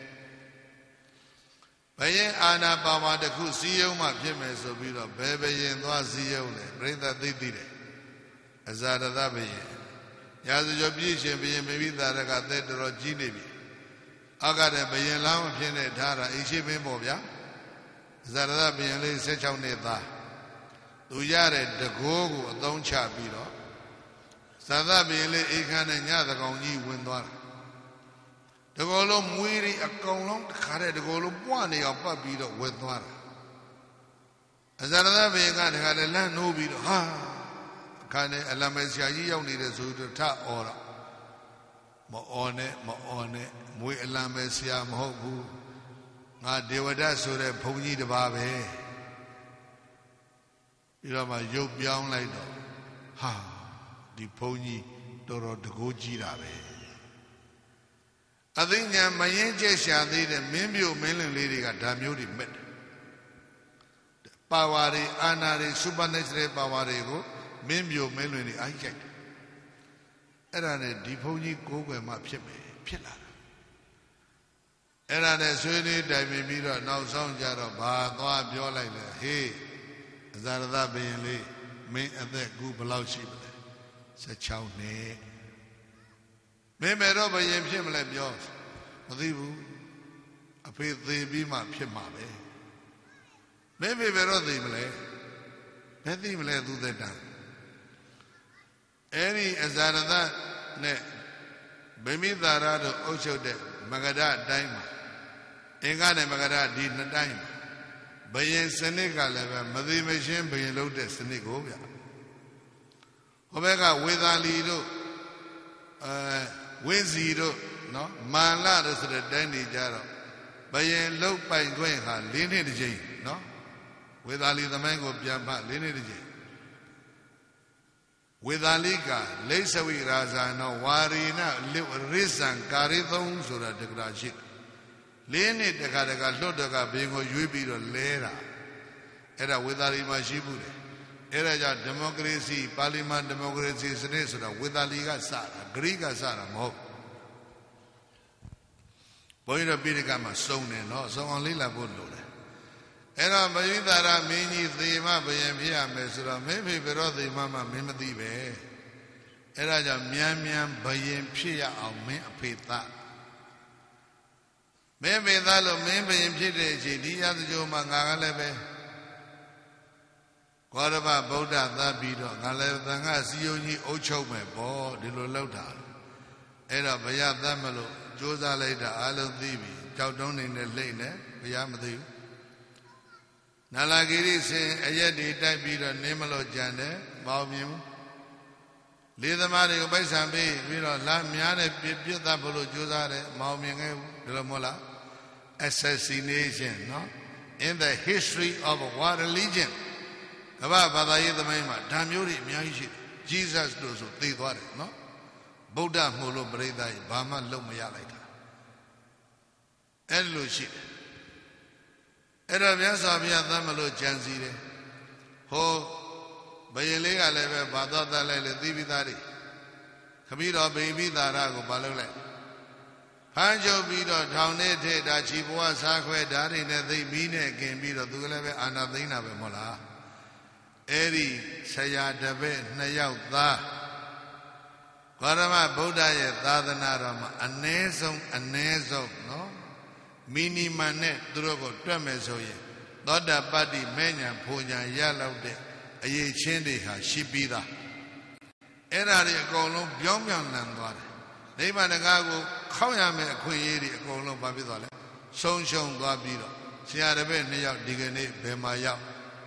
ဘရင်အာနာပါဝါတစ်ခုစီးရုံမှဖြစ်မယ်ဆိုပြီးတော့ဘယ်ဘရင်သွားစီးရုံလဲပြိဿသိသိတယ်အဇာရသဘရင်ရာဇကျော်ပြည့်ရှင်ဘရင်မိမိသားရကသက်တော်ကြီးနေပြီအောက်ကတည်းဘယင်လောင်းဖြစ်နေထားတာအိရှိမင်းပေါ့ဗျာဇာရသဘယင်လေး16နှစ်သားသူရတဲ့တကိုးကိုအသုံးချပြီးတော့ဇာသဘယင်လေးအိခမ်းနဲ့ညသကောင်ကြီးဝင်သွားတာတကောလုံးမွေးရီအကောင်လုံးတခါတည်းတကောလုံးပွားနေအောင်ပတ်ပြီးတော့ဝက်သွားတာဇာရသဘယင်ကတခါတည်းလန့်နိုးပြီးတော့ဟာအခါနဲ့အလမေဆရာကြီးရောက်နေတဲ့ဆိုတော့ထအော်တော့မအော်နဲ့မွေအလံပဲဆရာမဟုတ်ဘူးငါဒေဝဒတ်ဆိုတဲ့ဘုန်းကြီးတစ်ပါးပဲပြီးတော့မှရုပ်ပြောင်းလိုက်တော့ဟာဒီဘုန်းကြီးတော်တော်တကိုးကြီးတာပဲအသိဉာဏ်မရင်ကျက်ရှာသေးတဲ့မင်းပြိုမင်းလင်လေးတွေကဒါမျိုးတွေမဲ့တယ်ပါဝါတွေအာနာတွေ supernatural ပါဝါတွေကိုမင်းပြိုမင်းလင်တွေအားကြိုက်တယ်အဲ့ဒါနဲ့ဒီဘုန်းကြီးကိုးကွယ်မှဖြစ်မယ်ဖြစ်လာတာအဲ့ဒါနဲ့ဆွေးနွေးတိုင်ပင်ပြီးတော့နောက်ဆုံးကြတော့ဘာသွားပြောလိုက်လဲဟေးအဇာရသဘယင်လေးမင်းအသက်ကူဘယ်လောက်ရှိမလဲ16နှစ်မင်းမယ်တော့ဘယင်ဖြစ်မလဲပြောမသိဘူးအဖေသေးပြီးမှဖြစ်မှာပဲမင်းဖေဘယ်တော့သိမလဲဘယ်သိမလဲသူသက်တာအဲ့ဒီအဇာရသနဲ့ဗိမိသာရတို့အုပ်ချုပ်တဲ့မဂဓအတိုင်းမှာအင်္ဂနဲ့မဂဓဒီနှစ်တိုင်းမှာဘယင်စနစ်ကလည်းပဲမသိမရှင်းဘယင်လုပ်တဲ့စနစ်ကိုဗျဟိုဘက်ကဝေသာလီတို့ဝင်းစီတို့နော်မာနတို့ဆိုတဲ့တိုင်းနေကြတော့ဘယင်လုတ်ပိုင်ခွင့်ဟာ၄နှစ်တစ်ချိန်နော်ဝေသာလီသမိုင်းကိုပြန်ဖတ်၄နှစ်တစ်ချိန်ဝေသာလိကလိစ္ဆဝိရာဇာနောဝါရီနရိဇံကာရိသုံးဆိုတာတက္ကရာရှိ၄နှစ်တခါလွတ်တကဘင်ကိုရွေးပြီးတော့လဲတာအဲ့ဒါဝေသာလီမှာရှိဘူးတယ်အဲ့ဒါကြောင့်ဒီမိုကရေစီပါလီမန်ဒီမိုကရေစီစနစ်ဆိုတာဝေသာလီကစတာဂရိကစတာမဟုတ်ဘုန်းကြီးတို့ပိဋကမှာစုံတယ်နော်စုံအောင်လေ့လာဖို့လိုတယ်အဲ့တော့မယိသာရမင်းကြီးသေမဘယင်ဖြစ်ရမယ်ဆိုတော့မင်းဖေဘယ်တော့သေမမှမင်းမသိပဲအဲ့ဒါကြောင့်မြန်ဘယင်ဖြစ်ရအောင်မင်းအဖေသားမင်းဖေသားလို့မင်းဘယင်ဖြစ်တဲ့အချိန်ဒီရသကြိုမှာငါကလည်းပဲကောရမဗုဒ္ဓသတ်ပြီးတော့ငါလည်းသံဃာစီယုံကြီးအုပ်ချုပ်မယ်ပေါ့ဒီလိုလောက်တာအဲ့တော့ဘုရားသတ်မလို့ကြိုးစားလိုက်တာအလုံးသိပြီကြောက်တုံးနေနဲ့လိမ့်နေဘုရားမသိဘူးနာလာဂိရိဆင်အရက်တွေတိုက်ပြီးတော့နင်းမလို့ကြံတယ်မအောင်မြင်ဘူးလေးသမားတွေကိုပိုက်ဆံပေးပြီးတော့လာများနဲ့ပြစ်သတ်ဖို့လို့ကြိုးစားတယ်မအောင်မြင်ခဲ့ဘူးဒီလိုမဟုတ်လား assassination နော် in the history of one religion ကမ္ဘာဘာသာရေးသမိုင်းမှာဓာမျိုးတွေအများကြီးရှိတယ် Jesus လို့ဆိုသိသွားတယ်နော်ဗုဒ္ဓမှုလို့ပရိသတ်ဘာမှလုံမရလိုက်တာအဲ့လိုရှိတယ်အဲ့တော့မြတ်စွာဘုရားသတ်မလို့ကြံစီတယ်ဟောဘယင်လေးကလည်းပဲဘာသာတတ်လိုက်လေသိပြီးသားတွေခမည်းတော်ဗိမိသာရကိုမလုပ်လိုက်ဖမ်းချုပ်ပြီးတော့ထောင်ထဲထည့်တာခြေဘဝစားခွဲဓာတ်တွေနဲ့သိမီးနဲ့กินပြီးတော့သူကလည်းပဲအာနာသိန်းတာပဲမဟုတ်လားအဲ့ဒီဆရာတပည့်2ယောက်သားဂေါရမဗုဒ္ဓရဲ့သာသနာတော်မှာအ ਨੇ ဆုံးနော်မီနီမန်နဲ့သူတို့ကိုတွက်မယ်ဆိုရင်သောတာပတ္တိမဲ့ညာဖူညာရလောက်တဲ့အရေးချင်းတွေဟာရှိပြီးသားအဲ့ဒါတွေအကုန်လုံးပြောင်းပြောင်းလန်သွားတယ်နိဗ္ဗာန်တကားကိုခောက်ရမယ်အခွင့်အရေးတွေအကုန်လုံးဘာဖြစ်သွားလဲဆုံးရှုံးသွားပြီးတော့ဆရာတပည့်2ယောက်ဒီကနေ့ဘယ်မှာရောက်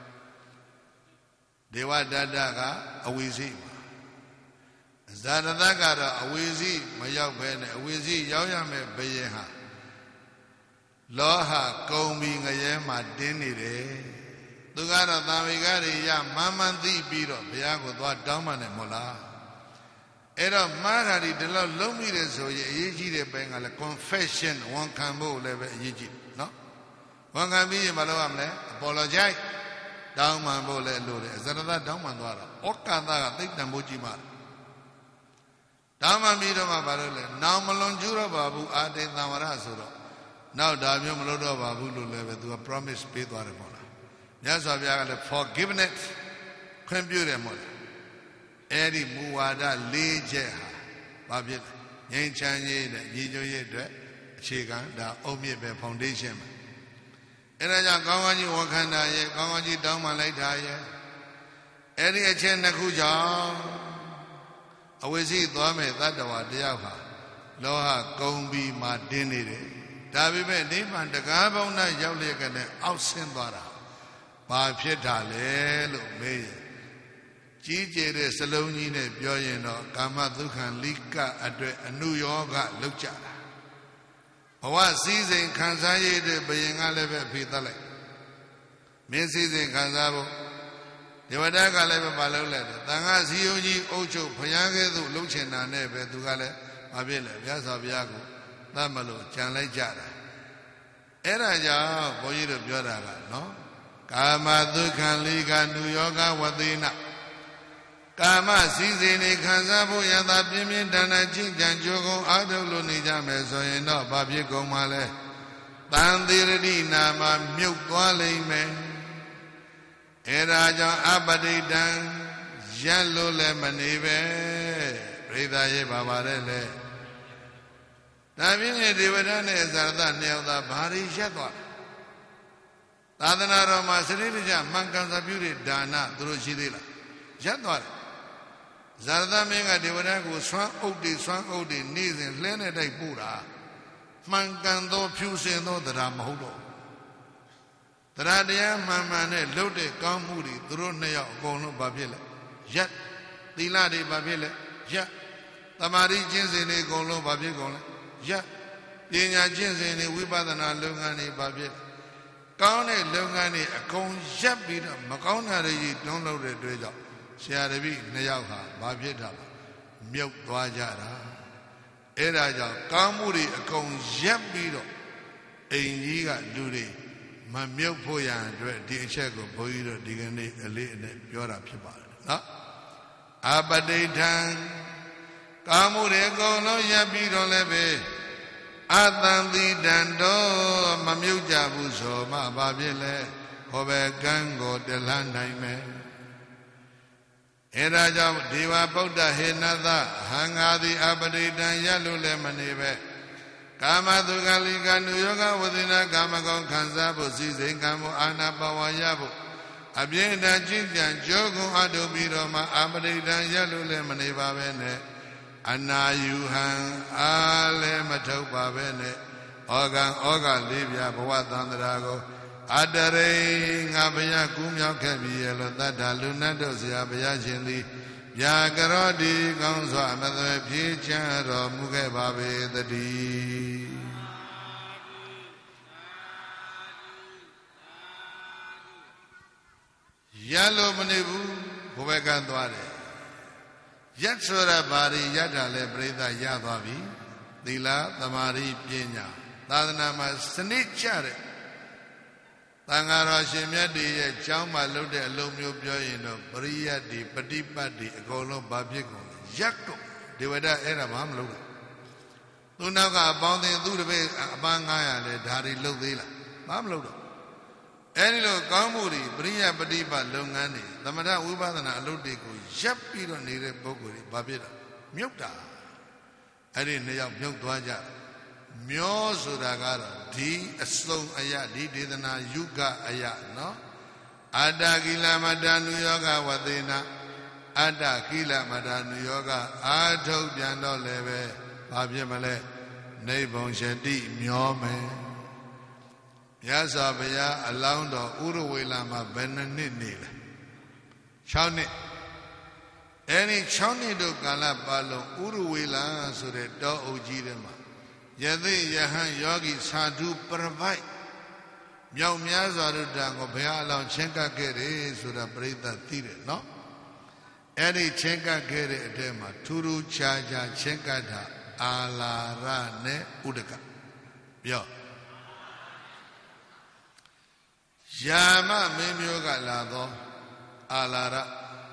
ဒေဝဒတ္တကအဝိဇ္ဇိဇာရတကတော့အဝိဇ္ဇိမရောက်ဘဲနဲ့အဝိဇ္ဇိရောက်ရမယ်ဘယင်ဟာလောဟကုံပြီးငရဲမှာတင်းနေတယ်သူကတော့သာဝေကတွေရမှန်သိပြီးတော့ဘုရားကိုသွားတောင်းပန်တယ်မဟုတ်လားအဲ့တော့မှားတာဒီလောက်လုံးမိတယ်ဆိုရင်အရေးကြီးတဲ့ဘက်ကလည်း confession ဝန်ခံဖို့လည်းပဲအရေးကြီးနော်ဝန်ခံပြီးရင်မလုပ်ရမလဲ apologize တောင်းပန်ဖို့လည်းလိုတယ်ဇရတတောင်းပန်သွားတာဩကာသကသိတံဖို့ကြီးမှာတောင်းပန်ပြီးတော့မှဘာလို့လဲနောင်မလွန်ကျူးတော့ပါဘူးအာတိသံဝရဆိုတော့နောက်ဒါမျိုးမလုပ်တော့ပါဘူးလို့လည်းပဲသူက promise ပေးသွားတယ်ပေါ့လားမြတ်စွာဘုရားကလည်း forgiveness ခွင့်ပြုတယ်မို့လားအဲ့ဒီမူဝါဒ၄ချက်ဟာဘာဖြစ်လဲငြိမ်းချမ်းရေးနဲ့ညီညွတ်ရေးအတွက်အခြေခံဒါအုတ်မြစ်ပဲ foundation ပဲအဲ့ဒါကြောင့်ကောင်းကောင်းကြီးဝန်ခံတာရဲ့ကောင်းကောင်းကြီးတောင်းပန်လိုက်တာရဲ့အဲ့ဒီအချက်2ခုကြောင့်အဝိဇ္ဇိသွားမဲ့သတ္တဝါတယောက်ဟာလောဟကုံပြီးမှတင်းနေတယ်ဒါပေမဲ့နိဗ္ဗာန်တကားပေါင်းနဲ့ရောက်လျက်ကနဲ့အောက်ဆင်းသွားတာဘာဖြစ်တာလဲလို့မေးရင်ကြီးကျယ်တဲ့စလုံးကြီးနဲ့ပြောရင်တော့ကာမဒုက္ခလိကအတွက်အနုယောဂလောက်ကြတာဘဝစည်းစိမ်ခံစားရတဲ့ဘယင်ကလည်းပဲဖေးတတ်လိုက်မင်းစည်းစိမ်ခံစားဖို့ဒေဝတာကလည်းပဲမလုပ်လိုက်တယ်တန်ခါစီယုံကြီးအုပ်ချုပ်ဘုရားကဲ့သို့လှုပ်ချင်တာနဲ့ပဲသူကလည်းမဖြစ်လဲဘုရားစွာဘုရားကိုသတ်မလို့ကြံလိုက်ကြတာအဲ့ဒါကြောင့်ဘုန်းကြီးတို့ပြောတာကနော်ကာမဒုက္ခလိကနုယောဂဝသေနကာမစည်းစိမ်တွေခံစားဖို့ရတာပြင်းပြင်းထန်ထန်ကြင်ကြံကြိုးကုန်းအားထုတ်လို့နေကြမယ်ဆိုရင်တော့ဘာဖြစ်ကုန်မှာလဲတန်တိရတိနာမှာမြုပ်သွားလိမ့်မယ်အဲ့ဒါကြောင့်အပတိတံရက်လို့လည်းမနေပဲပြိဿရဲ့ဘာပါတယ်လဲဒါပြင်းရဲ့ဒေဝဒနဲ့ဇာရတ2ယောက်သားဘာတွေရက်သွားသာသနာတော်မှာစရိတ္တကြမှန်ကန်စွာပြုတဲ့ဒါနသူတို့ရှိသေးလားရက်သွားတယ်ဇာရတမင်းကဒေဝဒကိုဆွမ်းအုပ်တွေနေ့စဉ်လှဲနဲ့တိုက်ပို့တာမှန်ကန်သောဖြူစင်သောတရားမဟုတ်တော့တရားတရားမှန်မှန်နဲ့လုပ်တဲ့ကောင်းမှုတွေသူတို့2ယောက်အကုန်လုံးဘာဖြစ်လဲရက်သီလတွေဘာဖြစ်လဲရက်သမာဓိကျင့်စဉ်တွေအကုန်လုံးဘာဖြစ်ကုန်လဲရက်ပညာကျင့်စဉ်တွေဝိပဿနာလုပ်ငန်းတွေဘာဖြစ်ကောင်းတဲ့လုပ်ငန်းတွေအကုန်ရက်ပြီးတော့မကောင်းတာတွေကြီးတွန်းလုပ်တဲ့အတွက်ကြောင့်ဆရာတပည့်2ယောက်ဟာဘာဖြစ်တာလဲမြုပ်သွားကြတာအဲ့ဒါကြောင့်ကောင်းမှုတွေအကုန်ရက်ပြီးတော့အိမ်ကြီးကလူတွေမမြုပ်ဖို့ရန်အတွက်ဒီအချက်ကိုဘုန်းကြီးတို့ဒီကနေ့အလေးအနက်ပြောတာဖြစ်ပါတယ်နော်အပတိဋ္ဌံကာမှုတွေအကုန်လုံးရပ်ပြီးတော့လည်းပဲအတံတိတံတော့မမြုပ်ကြဘူးဆိုမှဘာဖြစ်လဲဟောပဲကံကိုတလန်းနိုင်မယ်အဲဒါကြောင့်ဒေဝဗုဒ္ဓဟေနသဟံငါသည်အပတိတံရပ်လို့လည်းမနေပဲကာမတုကလိကနုယောဂဝသေနကာမကောင်းခံစားဖို့စီစိန်ကံမှုအာနာပါဝါရဖို့အပြည့်အစုံကြည်ကြံကြောကုံအထုပြီးတော့မှအပတိတံရပ်လို့လည်းမနေပါပဲနဲ့အနာယူဟံအားလည်းမထုတ်ပါပဲနဲ့ဩဃလေးပြဘဝသန္တရာကိုအတရိငါဘုရားကူးမြောက်ခဲ့ပြီလို့တတ္တလူနတ်တို့ဆရာဘုရားရှင်သည်ဗျာကရောတိကောင်းစွာမသွေဖြည့်ချမ်းတော်မူခဲ့ပါပေတည်းယ Yalo Manibu, Hubekan Dware. Yatsura Bari Yadale Breda Yadavi, Dila, Tamari Piena, Tadanama Sanichare. Tangara Shemyadi, Chama Lude, Lumio Pioino, Bria di Padipadi, Golo Babico, Jaco, Devada Era Mamlu. Tunaga bound in Durabe, Abangaya, Dari Ludila, Mamlu. Anilo Kamuri, Bria Padipa, Lungani, Tamada Ubadana, Ludico, Japiro Nire Boguri, Babira, Mukta. I didn't know Mukwaja. Myo Sudagara, D, a slow aya, D, Didana, Yuga aya, no? Ada Gila Madanu Yoga Wadina, Ada Gila Madanu Yoga, Ado Jando Leve, Babimale, Nebon Shadi, Myome. Yazabaya, Alaundo, Uruwilama, Benanil. Chowni. Any Chowni do Galapalo, Uruwila, so that do Ojidema. Yadi Yahan Yogi Sadhu Pravai Myau Myazaru Dango Payala Chenka Kere Sura Breda Tire, no? Eri Chenka Kere Edema, Turu Chaja Chenkata Alara Ne Udaka. Yo Yama Mimyoga Lado Alara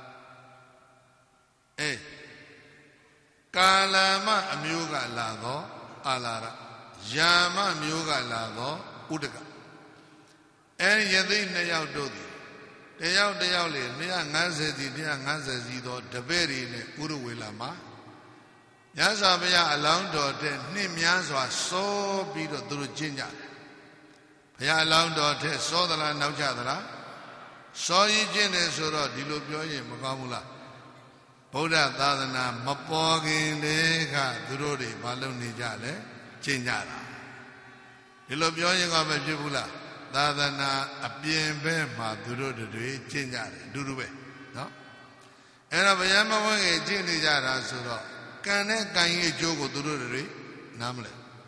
Kalama Amyoga Lado Alara Yama Myoga Lado Udaka. And Yadi Nayao Dodi. Deyao Deyauli, Nia Nazedi, Nia Nazazido, Daberi, Uruwilama. Yazabaya Alaundo, Nimiazwa, so be the Durujinja. Paya Alaundo, Sodala Naujadra. So ye Genesuro, Dilupio, Magamula. Boda Dadana, Mapogin, Deka, Durodi, Baloni Jale, Chinjara. Dilupio, Jibula. Dadana a bien bema duro de Chinjare, Durube, no? And a Bayama Jini Jara Suro, can I can jogo Dururi, Namle?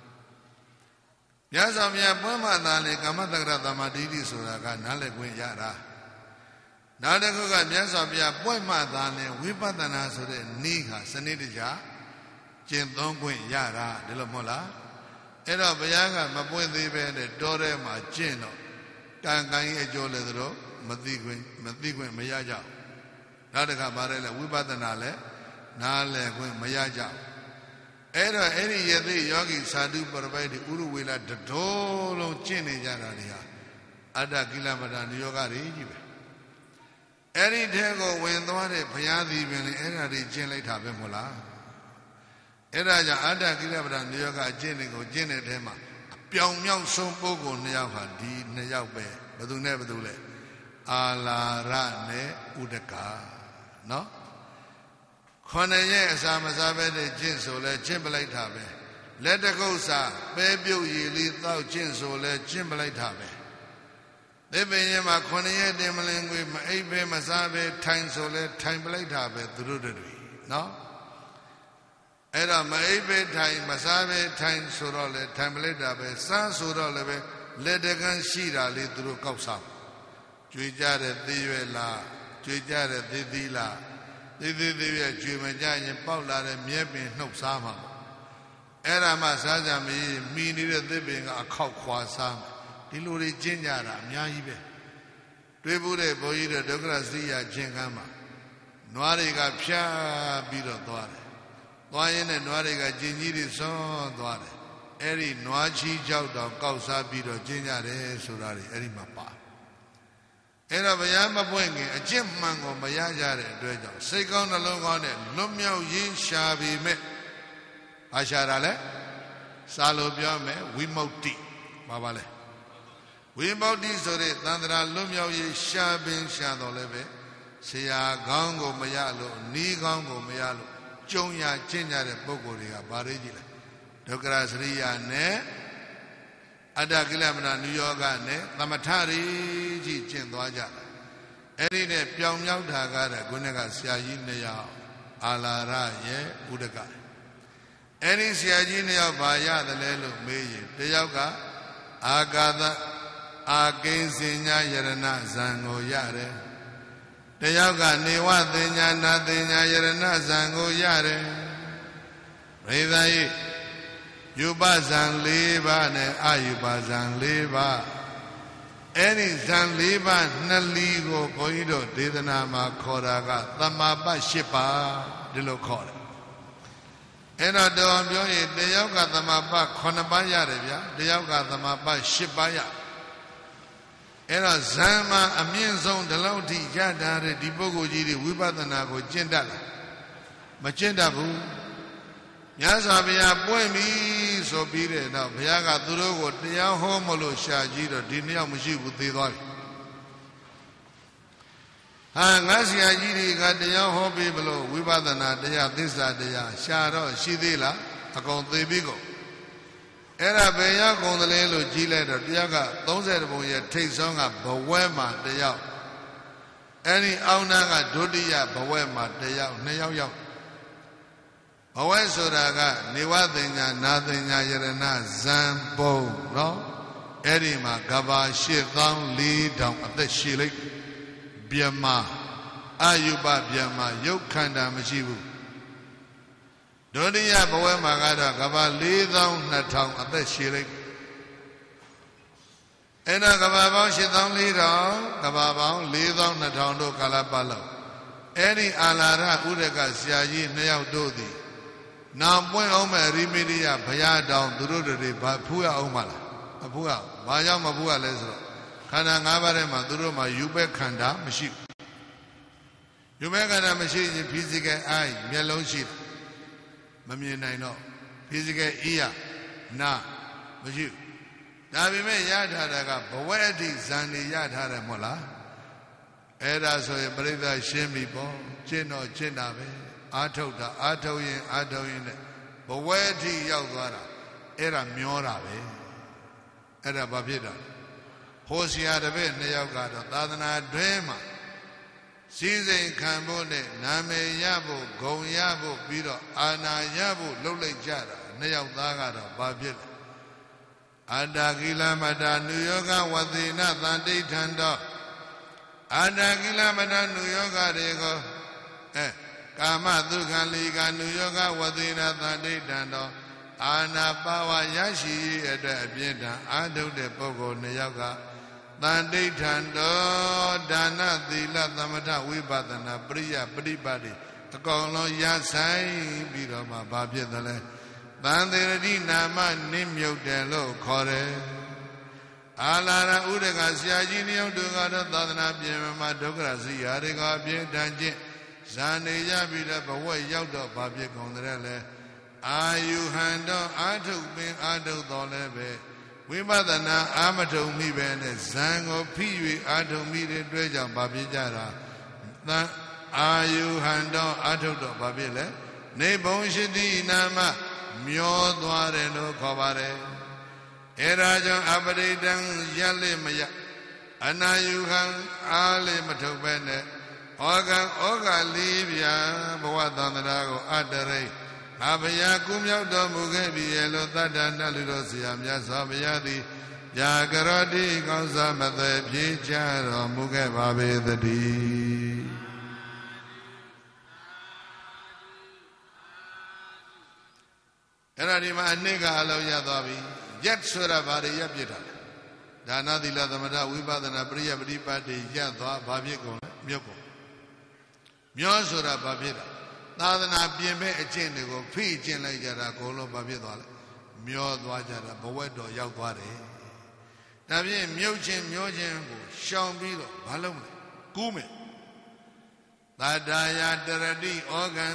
Yasamia Puma Dale, Kamatagra Damadidi Suraga, Nale Guinjara. Nadagoga Yasabia Puma Dale, Wipatana Sure, Niga, Sanidija, Chinton Guinjara, de la Mola. Era Bayaga, Mapundi Bene, Dore, Machino, Kangang Joledro, Matiguin, Mayaja. Nadaka Barella, Wibatanale, Nale, Mayaja. Era any Yadi Yogi Sadu Parvati Uruwila, the Dolo Chini Jaradia, Ada Gilamada, Yoga Rijibe. Any Tego when the one Payadi, Enadi Chinlate Habemola. Eraja Ada Gilabra Nyoga Jenigo Jenetema Pyong Yang Song Bogo Nyaka Di Nyabe Badu never do it Ala Rane Udaka no Konaye Samazabe de Jinsole Chimbalate Habe Let the go sa Baby Yili Thou Jinsole Chimbalate Habe They be Yama Konaye Demalingui Abe Mazabe Time Sole Timbalate Habe through the no Era Maibe time, Masabe time Surole, time later, San Surole, Ledegan Shira lead through Kopsam. Juijare Divela, Juijare Didila, Didivia, Jumajan, Paula, and Miepin, no Sama. Era Masaja me needed living a cow Sam, Diluri Jinjara, Miaibe. Tribude Boida, Douglas Dia, Jingama. Noariga Pia Bido Dore. Why in a Noariga Jinjiri son Dore? Eri Noachi Jauda, Kausa Bido, Jinjare, Surari, Erimapa. Era Bayama Boingi, a Jim Mango, Mayajare, Dredger. Second along on it, Lumio Yi Shabi Me. Asharale, Salobiame, Wimoti, Babale. Wimoti Sore, Tandra Lumio Yi Shabin Shadolebe, Sia Gango Mayalo, Ni Gango Mayalo. Jonya Chinjare Bogoria, Barijile, Dograsria ne, Ada Gilamana, New York ne, Tamatari, Chindoaja, Erine Pyong Yautagara, Gunaga Siajinea, Alara ye, Udaka. Any Siajinea Baya, the Lelo Meji, Teyaga, Agada, Against Yerana, Zango Yare, ယောက်ကနေဝသိညာနာသိညာယရဏဇံကိုရတယ်ပရိသတ်ဤယူပဇံ၄ပါးနဲ့အယူပဇံ၄ပါးအဲ့ဒီဇံ၄ပါးနှစ်လီကိုဘုန်းကြီးတို့ဒေသနာမှာခေါ်တာကသမာပတ်၈ပါးဒီလိုခေါ်တယ်အဲ့တော့တော်ပြောရင်တယောက်ကသမာပတ်9ပါးရတယ်ဗျာတယောက်ကသမာပတ်10ပါးရအဲ့တော့ဇံမှာအမြင့်ဆုံးဒီလောက်ထိရထားတဲ့ဒီပုဂ္ဂိုလ်ကြီးတွေဝိပဿနာကိုကျင့်တတ်လားမကျင့်တတ်ဘူးမြတ်စွာဘုရားပွင့်ပြီဆိုပြီးတဲ့နောက်ဘုရားကသူတို့ကိုတရားဟောမလို့ရှာကြည့်တော့ဒီနှစ်ယောက်မရှိဘူးသေသွားပြီဟာငါဆရာကြီးတွေကတရားဟောပြီးဘလို့ဝိပဿနာတရားသစ္စာတရားရှာတော့ရှိသေးလားအကုန်သေပြီးကုန်အဲ့ဒါဘယ်ရောက်ကုန်သလဲလို့ကြီးလိုက်တော့တရားက30ပုံရဲ့ထိတ်ဆုံးကဘဝဲမှာတယောက်အဲ့ဒီအောင်းနာကဒုတိယဘဝဲမှာတယောက်2ယောက်ရောက်ဘဝဲဆိုတာကနေဝသိညာနာသိညာယရဏဇံပုံနော်အဲ့ဒီမှာကဘာ84,000အသက်ရှည်လိုက်ဗျမအယူပဗျမရုပ်ခန္ဓာမရှိဘူးဒုတိယဘဝမှာကတော့ကဘာ42,000အသက်ရှည်လိုက်အဲ့ဒါကဘာပေါင်း84,000ကဘာပေါင်း42,000တို့ကာလပတ်လောက်အဲ့ဒီအာလာရဥဒကဆရာကြီး2ယောက်တို့သည်နောင်ပွင့်အောင်မဲ့ရိမိရိယဘုရားတောင်သူတို့တွေဘာဖူးရအောင်မလားမဖူးရဘာကြောင့်မဖူးရလဲဆိုတော့ခန္ဓာ၅ပါးထဲမှာသူတို့မှာယူပဲခန္ဓာမရှိဘူးယူပဲခန္ဓာမရှိရင် physical eye မျက်လုံးရှိတယ်မမြင်နိုင်တော့ physical ear နာမရှိဘူးဒါပေမဲ့ရထားတာကဘဝအထိဇန်နေရထားတယ်မဟုတ်လားအဲ့ဒါဆိုရင်ပြိဿရှင်းပြီပေါ့ကျင့်တော့ကျင့်တာပဲအာထုတ်တာအာထုတ်ရင်အာထုတ်ရင်နဲ့ဘဝအထိရောက်သွားတာအဲ့ဒါမျောတာပဲအဲ့ဒါဘာဖြစ်တာဟိုဆရာတပည့်2ယောက်ကတော့သာသနာတွဲမှာစည်းစိမ်ခံဖို့နဲ့နာမည်ရဖို့ဂုဏ်ရဖို့ပြီးတော့အာနာရဖို့လှုပ်လိုက်ကြတာ2ယောက်သားကတော့ဘာဖြစ်လဲအတ္တကိလမတ္တနုယောဂဝသေနသန္တိဋ္ဌံတောအတ္တကိလမတ္တနုယောဂတွေကိုကာမဒုက္ခလိကနုယောဂဝသေနသန္တိဋ္ဌံတောအာနာပါဝရရှိရဲ့အတွက်အပြည့်တန်အာထုတ်တဲ့ပုဂ္ဂိုလ်2ယောက်ကသန္တိဋ္ဌံတောဒါနသီလသမထဝိပဿနာပရိယပฏิပတ်တိအကောင်လုံးရဆိုင်ပြီးတော့မှဘာဖြစ်သလဲသံသေရတိနာမနစ်မြုပ်တယ်လို့ခေါ်တယ်အာလာရဥဒကဆရာကြီး2ယောက်တို့ကတော့သာသနာပြင်မှာဒုက္ခရစီရာတွေကအပြည့်တန်ချင်းဇာနေရပြီးတော့ဘဝရောက်တော့ဘာဖြစ်ကုန်တယ်လဲအာယုဟံတော့အာထုပင်အာထုတော်လည်းပဲဝိပဿနာအာမထုံမိပဲနဲ့ဇံကိုဖိ၍အာထုံမိတဲ့တွေ့ကြောင့်ဘာဖြစ်ကြတာသံအာယုဟံတော့အာထုတော့ဘာဖြစ်လဲနေဘုံရှိတိနာမမျောသွားတယ်လို့ခေါ်ပါတယ်အဲဒါကြောင့်အပရိဒံရက်လေမရအနာယုဟံအားလေမထုတ်ပဲနဲ့ဩဃလေးပြဘဝသန္တရာကိုအတ္တရိအဘယကုမြောက်တော်မူခဲ့ပြီလို့သတ္တနတ်လူတို့ဆရာမြတ်စွာဘုရားသည်ယာကရောတိကောင်းစားမသက်ဖြေချတော်မူခဲ့ပါပေသတည်းအဲ့ဒါဒီမှာအနှစ်ကအလုံးရသွားပြီရက်ဆိုတာဘာတွေရက်ပြစ်တာလဲဒါနသီလသမထဝိပဿနာပရိယပฏิပတ်တွေရက်သွားဘာဖြစ်ကုန်လဲမြုပ်ကုန်မျောဆိုတာဘာဖြစ်တာသာသနာပြင်မဲ့အကျင့်တွေကိုဖိကျင့်လိုက်ကြတာအကုန်လုံးဘာဖြစ်သွားလဲမျောသွားကြတာဘဝတော်ရောက်သွားတယ်ဒါဖြင့်မြုပ်ခြင်းမျောခြင်းကိုရှောင်ပြီးတော့ဘာလုပ်မလဲကူးမယ်သတ္တယာတရတိဩဃံ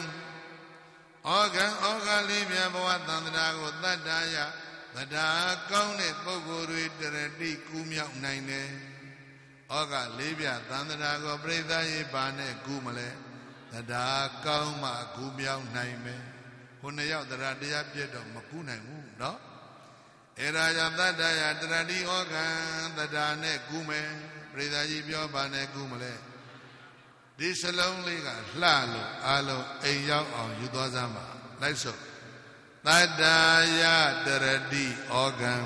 လေးပြဘဝသန္တရာကိုတတ္တယာသတ္တာကောင်းတဲ့ပုဂ္ဂိုလ်တွေတရတိကူးမြောက်နိုင်တယ်ဩဃလေးပြသန္တရာကိုပြိဿရေပါနဲ့ကူးမလဲသတ္တာကောင်းမှကူးမြောက်နိုင်မယ်ဟို2ယောက်တရားပြည့်တော့မကူးနိုင်ဘူးเนาะအဲဒါကြောင့်တတ္တယာတရတိဩဃံသတ္တာနဲ့ကူးမယ်ပြိဿကြီးပြောပါနဲ့ကူးမလဲဒီစလုံးလေးကလှလို့အလုံးအိမ်ရောက်အောင်ယူသွားစမ်းပါလိုက်စို့တတ္တယာတရတိဩဃံ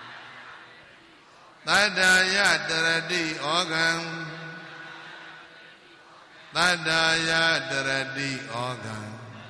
တတ္တယာတရတိဩဃံ Tadaya Darati Organ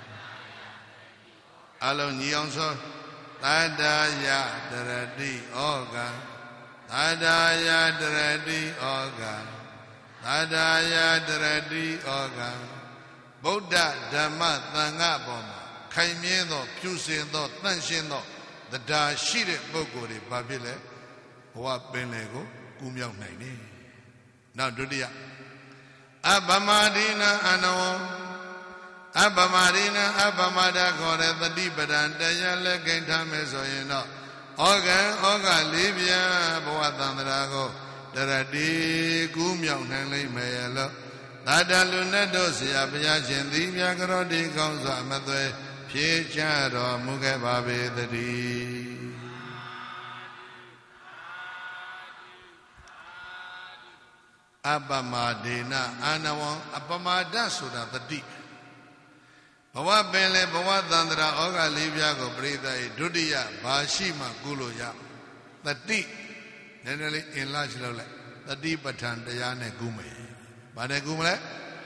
Alon Yongso Tadaya Darati Organ Tadaya Darati Organ Tadaya Darati Organ Buddha Dhamma Thanga Boma Kaimyedo Pyusindo Tanshindo The Da Shire Bogori Babile Wa Benego Kumyao Naini Now Dudia Abamadina Ano Abamadina Abamada Gore the Dibadan Dayale Gaintame Soyeno Oga Libya Boatandrago Daradi Kumyao Nangli Mayelo Nada Lunadosia Piachin Divya Garodi Gonza Mathe Picharo Mugababe the D. Abamadina Anawan Abamada Suda the deep. Bawa Bele Bawa Dandra Oga Libya go Brida Dudia Bashima Guluya the deep. Generally in large level the deep Batan Dayane Gume. Bade Gumle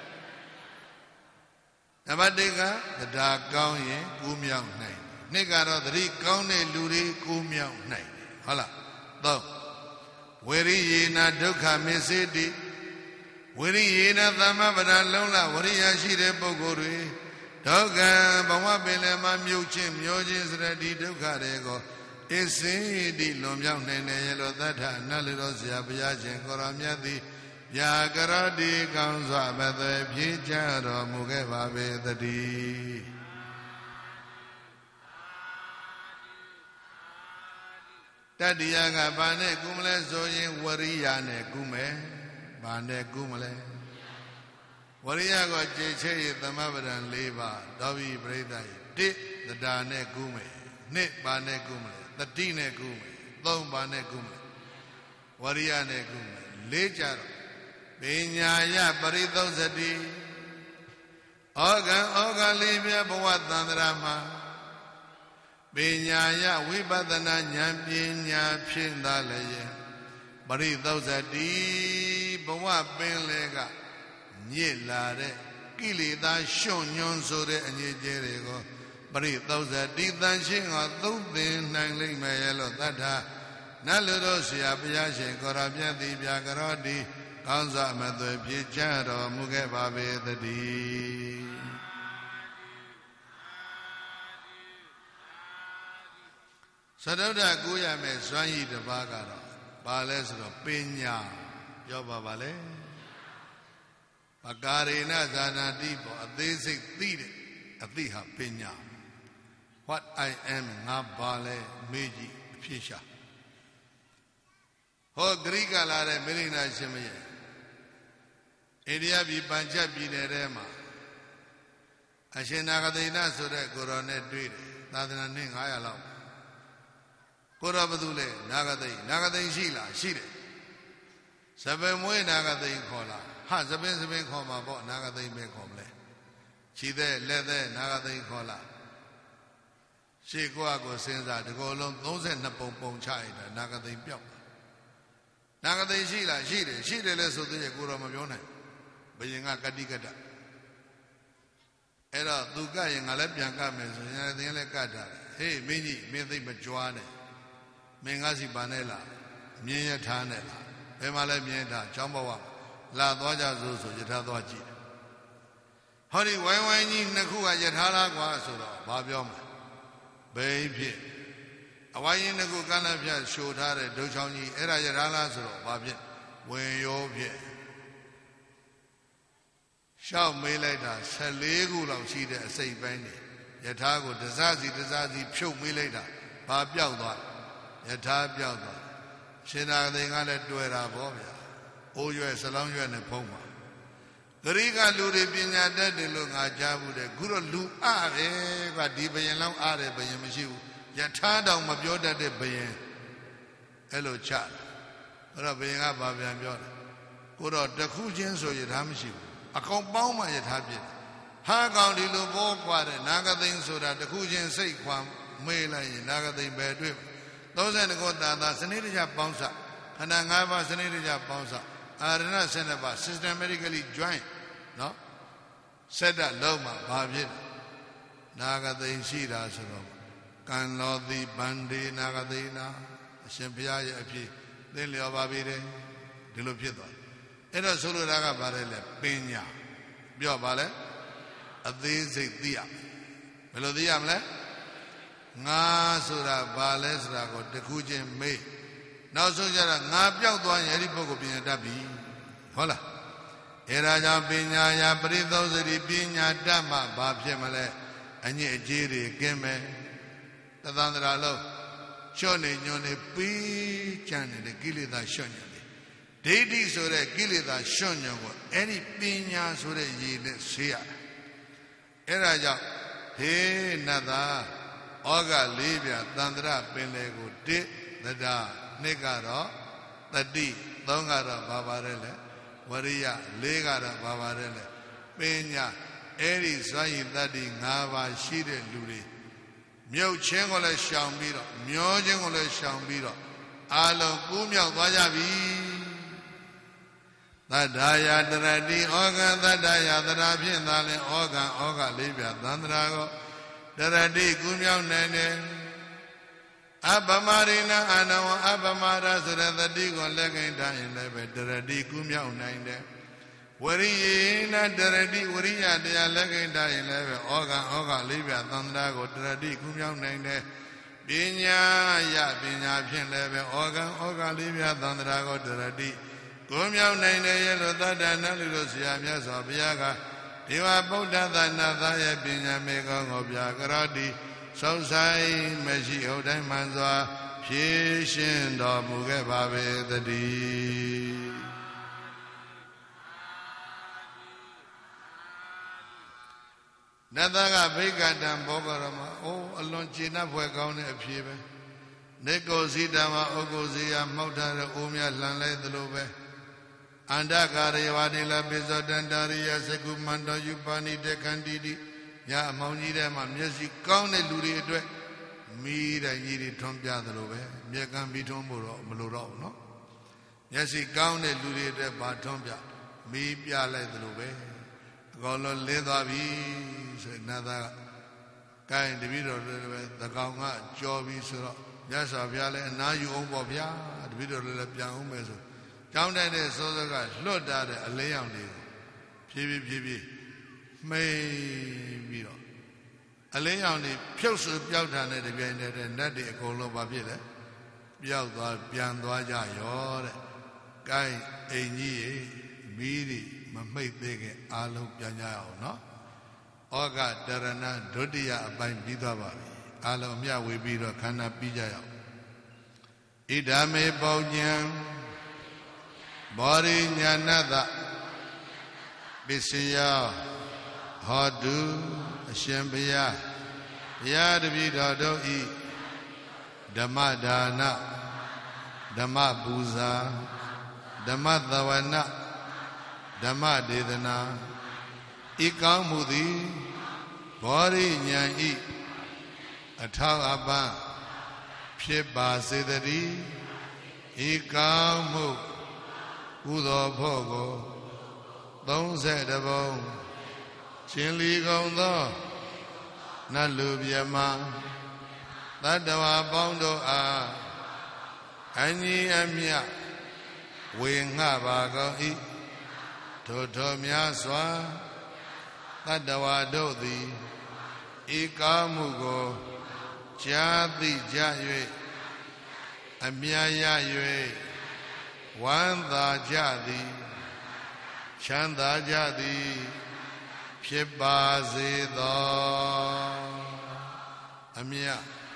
Nabadega the dark gown ye Gumyao name. Negaro the Rik Gaune Luri Gumyao name. Hala though. Weri Yena Duka Misidi Weri Yena Thamabada Lola Wari Ashire Bogori Doga Bawa Belema Muchim Yojis Redi Duka Rego Isi Di Lumyao Nene Yellow Data Nalirosia Biajin Koramyadi Yagaradi Kansa Bethe Picharo Mugeva Vedadi Tadiyaga Bane Gumle Zoyin Wariyane Gume Bane Gumle Wariyago Jeche Tamabadan Leva Davi Bredai Dit the Dane Gume Nit Bane Gumle the Dine Gume Thom Bane Gume Wariyane Gume Lejaro Binyaya Paridosati Oga Libya Bawatandrama Binyaya Vibadana Nyampinya Pindalaye Paridosati Bawa Benlega Nilare Kilida Shonyon Sore and Yerego Paridosati Dancing or Thubin Nangling Mayelo Tata Naludosia Piache Korabia Biagarodi Kansa Mathe Picharo Mugeva Vedadi Sadavda Guya Me Swanyi Devagaro Balesro Pinya Yoba Vale Pagarina Zana Dipo Adesik Tide Adiha Pinya What I am Nabale Meji Pisha Ho Griga Lare Melina Shemye India be Punjabi Nerema Ashenakadina Sure Gorone Tweed Nadana Ning Ayala Korabadule Nagadai Shila Shire Seven Way Nagadai Kola Ha Seven Koma Bo Nagadai Bekomle Chide Leather Nagadai Kola Shiguago Senza to go along those and Napon China Nagadai Pio Nagadai Shila Shire less of the Guramajone Bayinga Kadikata Era Duga in Alepian Cames and the Elecata. Hey, Mini, Medi Majuane, Mengasi Banela, Mia Tanela, Emale Mienta, Chambawa, La Doja Zuzu, Yetadoji. Honey, when you Nakua Yetala Guasura, Babioma, Baby. Away in the Guganapia showed her a Dojani, Era Yetala, Babi, when you're here. Shall me later, Salegu of Shida, say Benny. Yatago, Dazazi, show me later. Babiauda, Yatabiauda. Shina, they got to do it up, oh, you are Salon, you and a Poma. The Riga Ludi Pina Daddy look at Jabu, the Guru Lu Are, but Diba Yellow Are, Bayamashu. Yatada, Mabioda de Bayan. Hello, chat. Rabbeing up Babian Yoda. Good old Dakujan, so you Hamishi. A compound my happy. Hagan de Lobo Quade, Nagadin so that the Kujin say Quam, Mela, Nagadin Bedwim. Those and the Goda, Sanitija Bonsa, and Angava Sanitija Bonsa, are not Senaba, systematically joined. No? Seda loma babit Nagati Shira Suro Kanlodi Bandi Nagadina Shempia Yapi Delio Babide Dilupito Era Sulu Raga Barele Pina Bio Bale Adi Dia Melodiamle Nga Sura Bales Rago Tekujin May Now so Nga Piao Yari Poco Pina Dabi Hola Eraja Pina Ya Prido Pina Dama Babjemale Ani Jiri Game Tadandra Lo Shone Yone Pi Chan the Gilida Shonyo Deity Sore Gilida Shonyo any Pina Sore Yid Sia Eraja He Nada Oga Libya Tandra Pelego Di Nada Negaro Tadi Dongara Babarele Waria Legara Babarele Pena Eri Sayi Tadi Nava Shire Luri Myo Chengole Shambiro Myo Jengole Shambiro Alo Kumya Vajavi Tadaya Dradi Oga Tadaya Drabin Dale Oga Libya Tandrago Dradi Kumya Nene Abamarina Anawa Abamara Suradigo Legenda in Lebe Dradi Kumya Nine Warina Dradi Waria de Legenda in Lebe Oga Libya Tandrago Dradi Kumya Nine Binya Ya Binya Pin Lebe Oga Libya Tandrago Dradi Kumya Nine Yellow Tadana Lucia Miasa Biaga Diva Buddha Nada Binya Mega Obiagaradi So say Meshi Odai Manzwa Pishin Do Muge Babe the D Nadaga Bigadam Bogarama Oh Alonchina Pwagone Apibe Neko Zidama Ogozia Motara Umia Lanle the Lobe Andakari Vadila Bizodandaria Segumando Yupani de Candidi Ya Maunide Mamesi Kaune Luri Edwe Mira Yiri Tompia the Lobe Miakan Bitomburo Muluro no Yasi Kaune Luri de Batompia Mi Piale the Lobe Golo Ledavi Nada Kain Divido the Kaunga Jovi Suro Yasa Viale and now you Obobia the video Pianumeso Down there so the guys load at a lay on the PB May be a lay on the Pilsu Piautan at the Vienna and that day Colo Babile Piauta Piandoja Yor Guy Eni Bidi Mamay Big Alu Piana no Oga Darana Dodia by Bidava Alomia we be a Kana Pijaya Idame Baujan Bari Nyanada Bisia Hadu Shembia Yadabida do e Damadana Damabuza Damadavana Damadedana Ikamudi Bari Nyan e Atalaban Pieba Sedari Ikamu Udo Pogo Don't say the bone Chinli Gondo Nalubiama Tadawa Bondo A Anyi Amia Winga Bago E Totomia Swa Tadawa Dodi Ikamugo Jadi Jaywe Amia Yaywe Wanda Jadi Chanda Jadi Pibazido Amia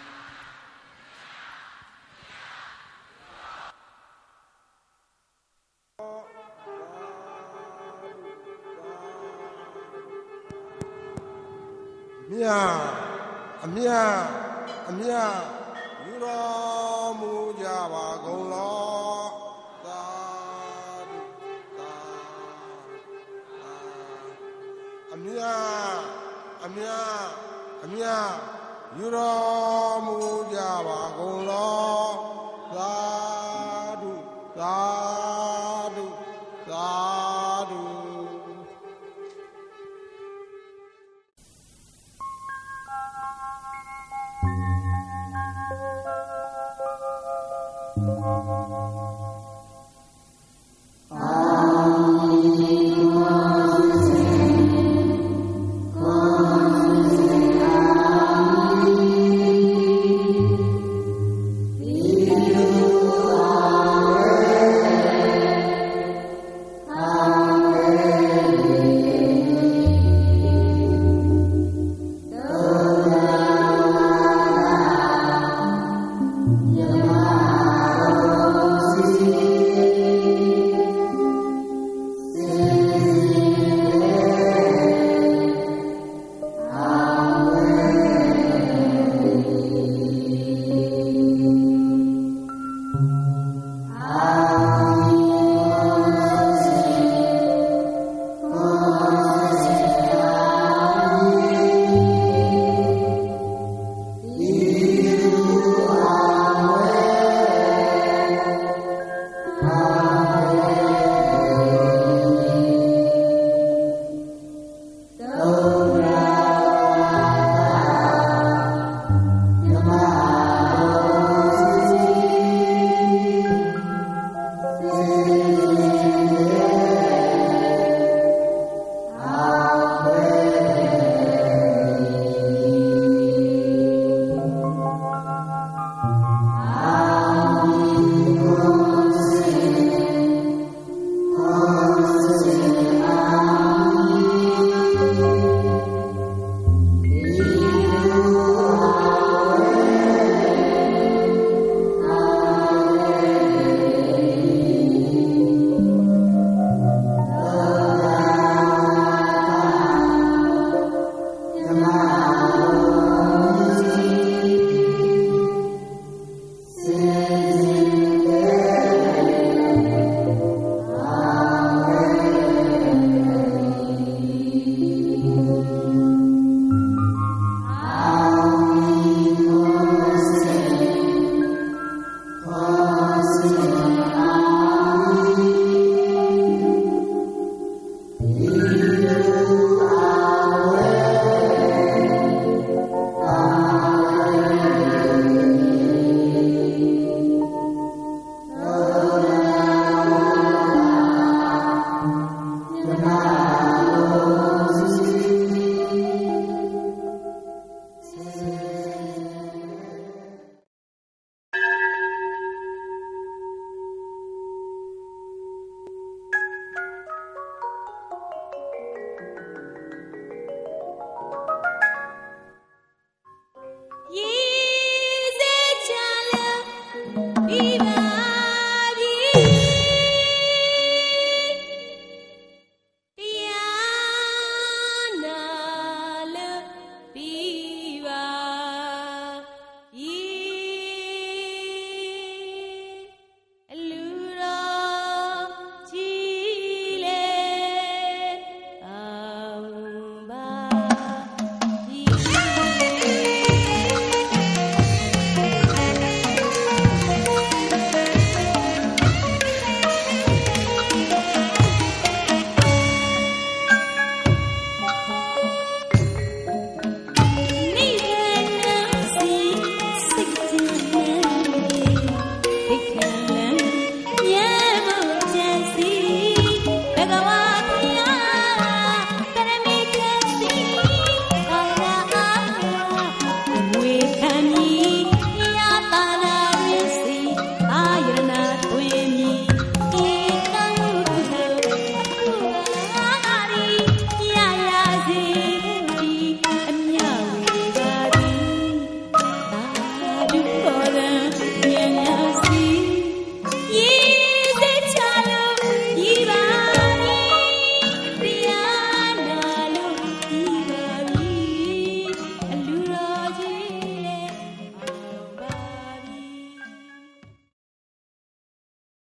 Amia Yuro Mujava Golo Amia Yuro Mujava Golo Sadu Amen.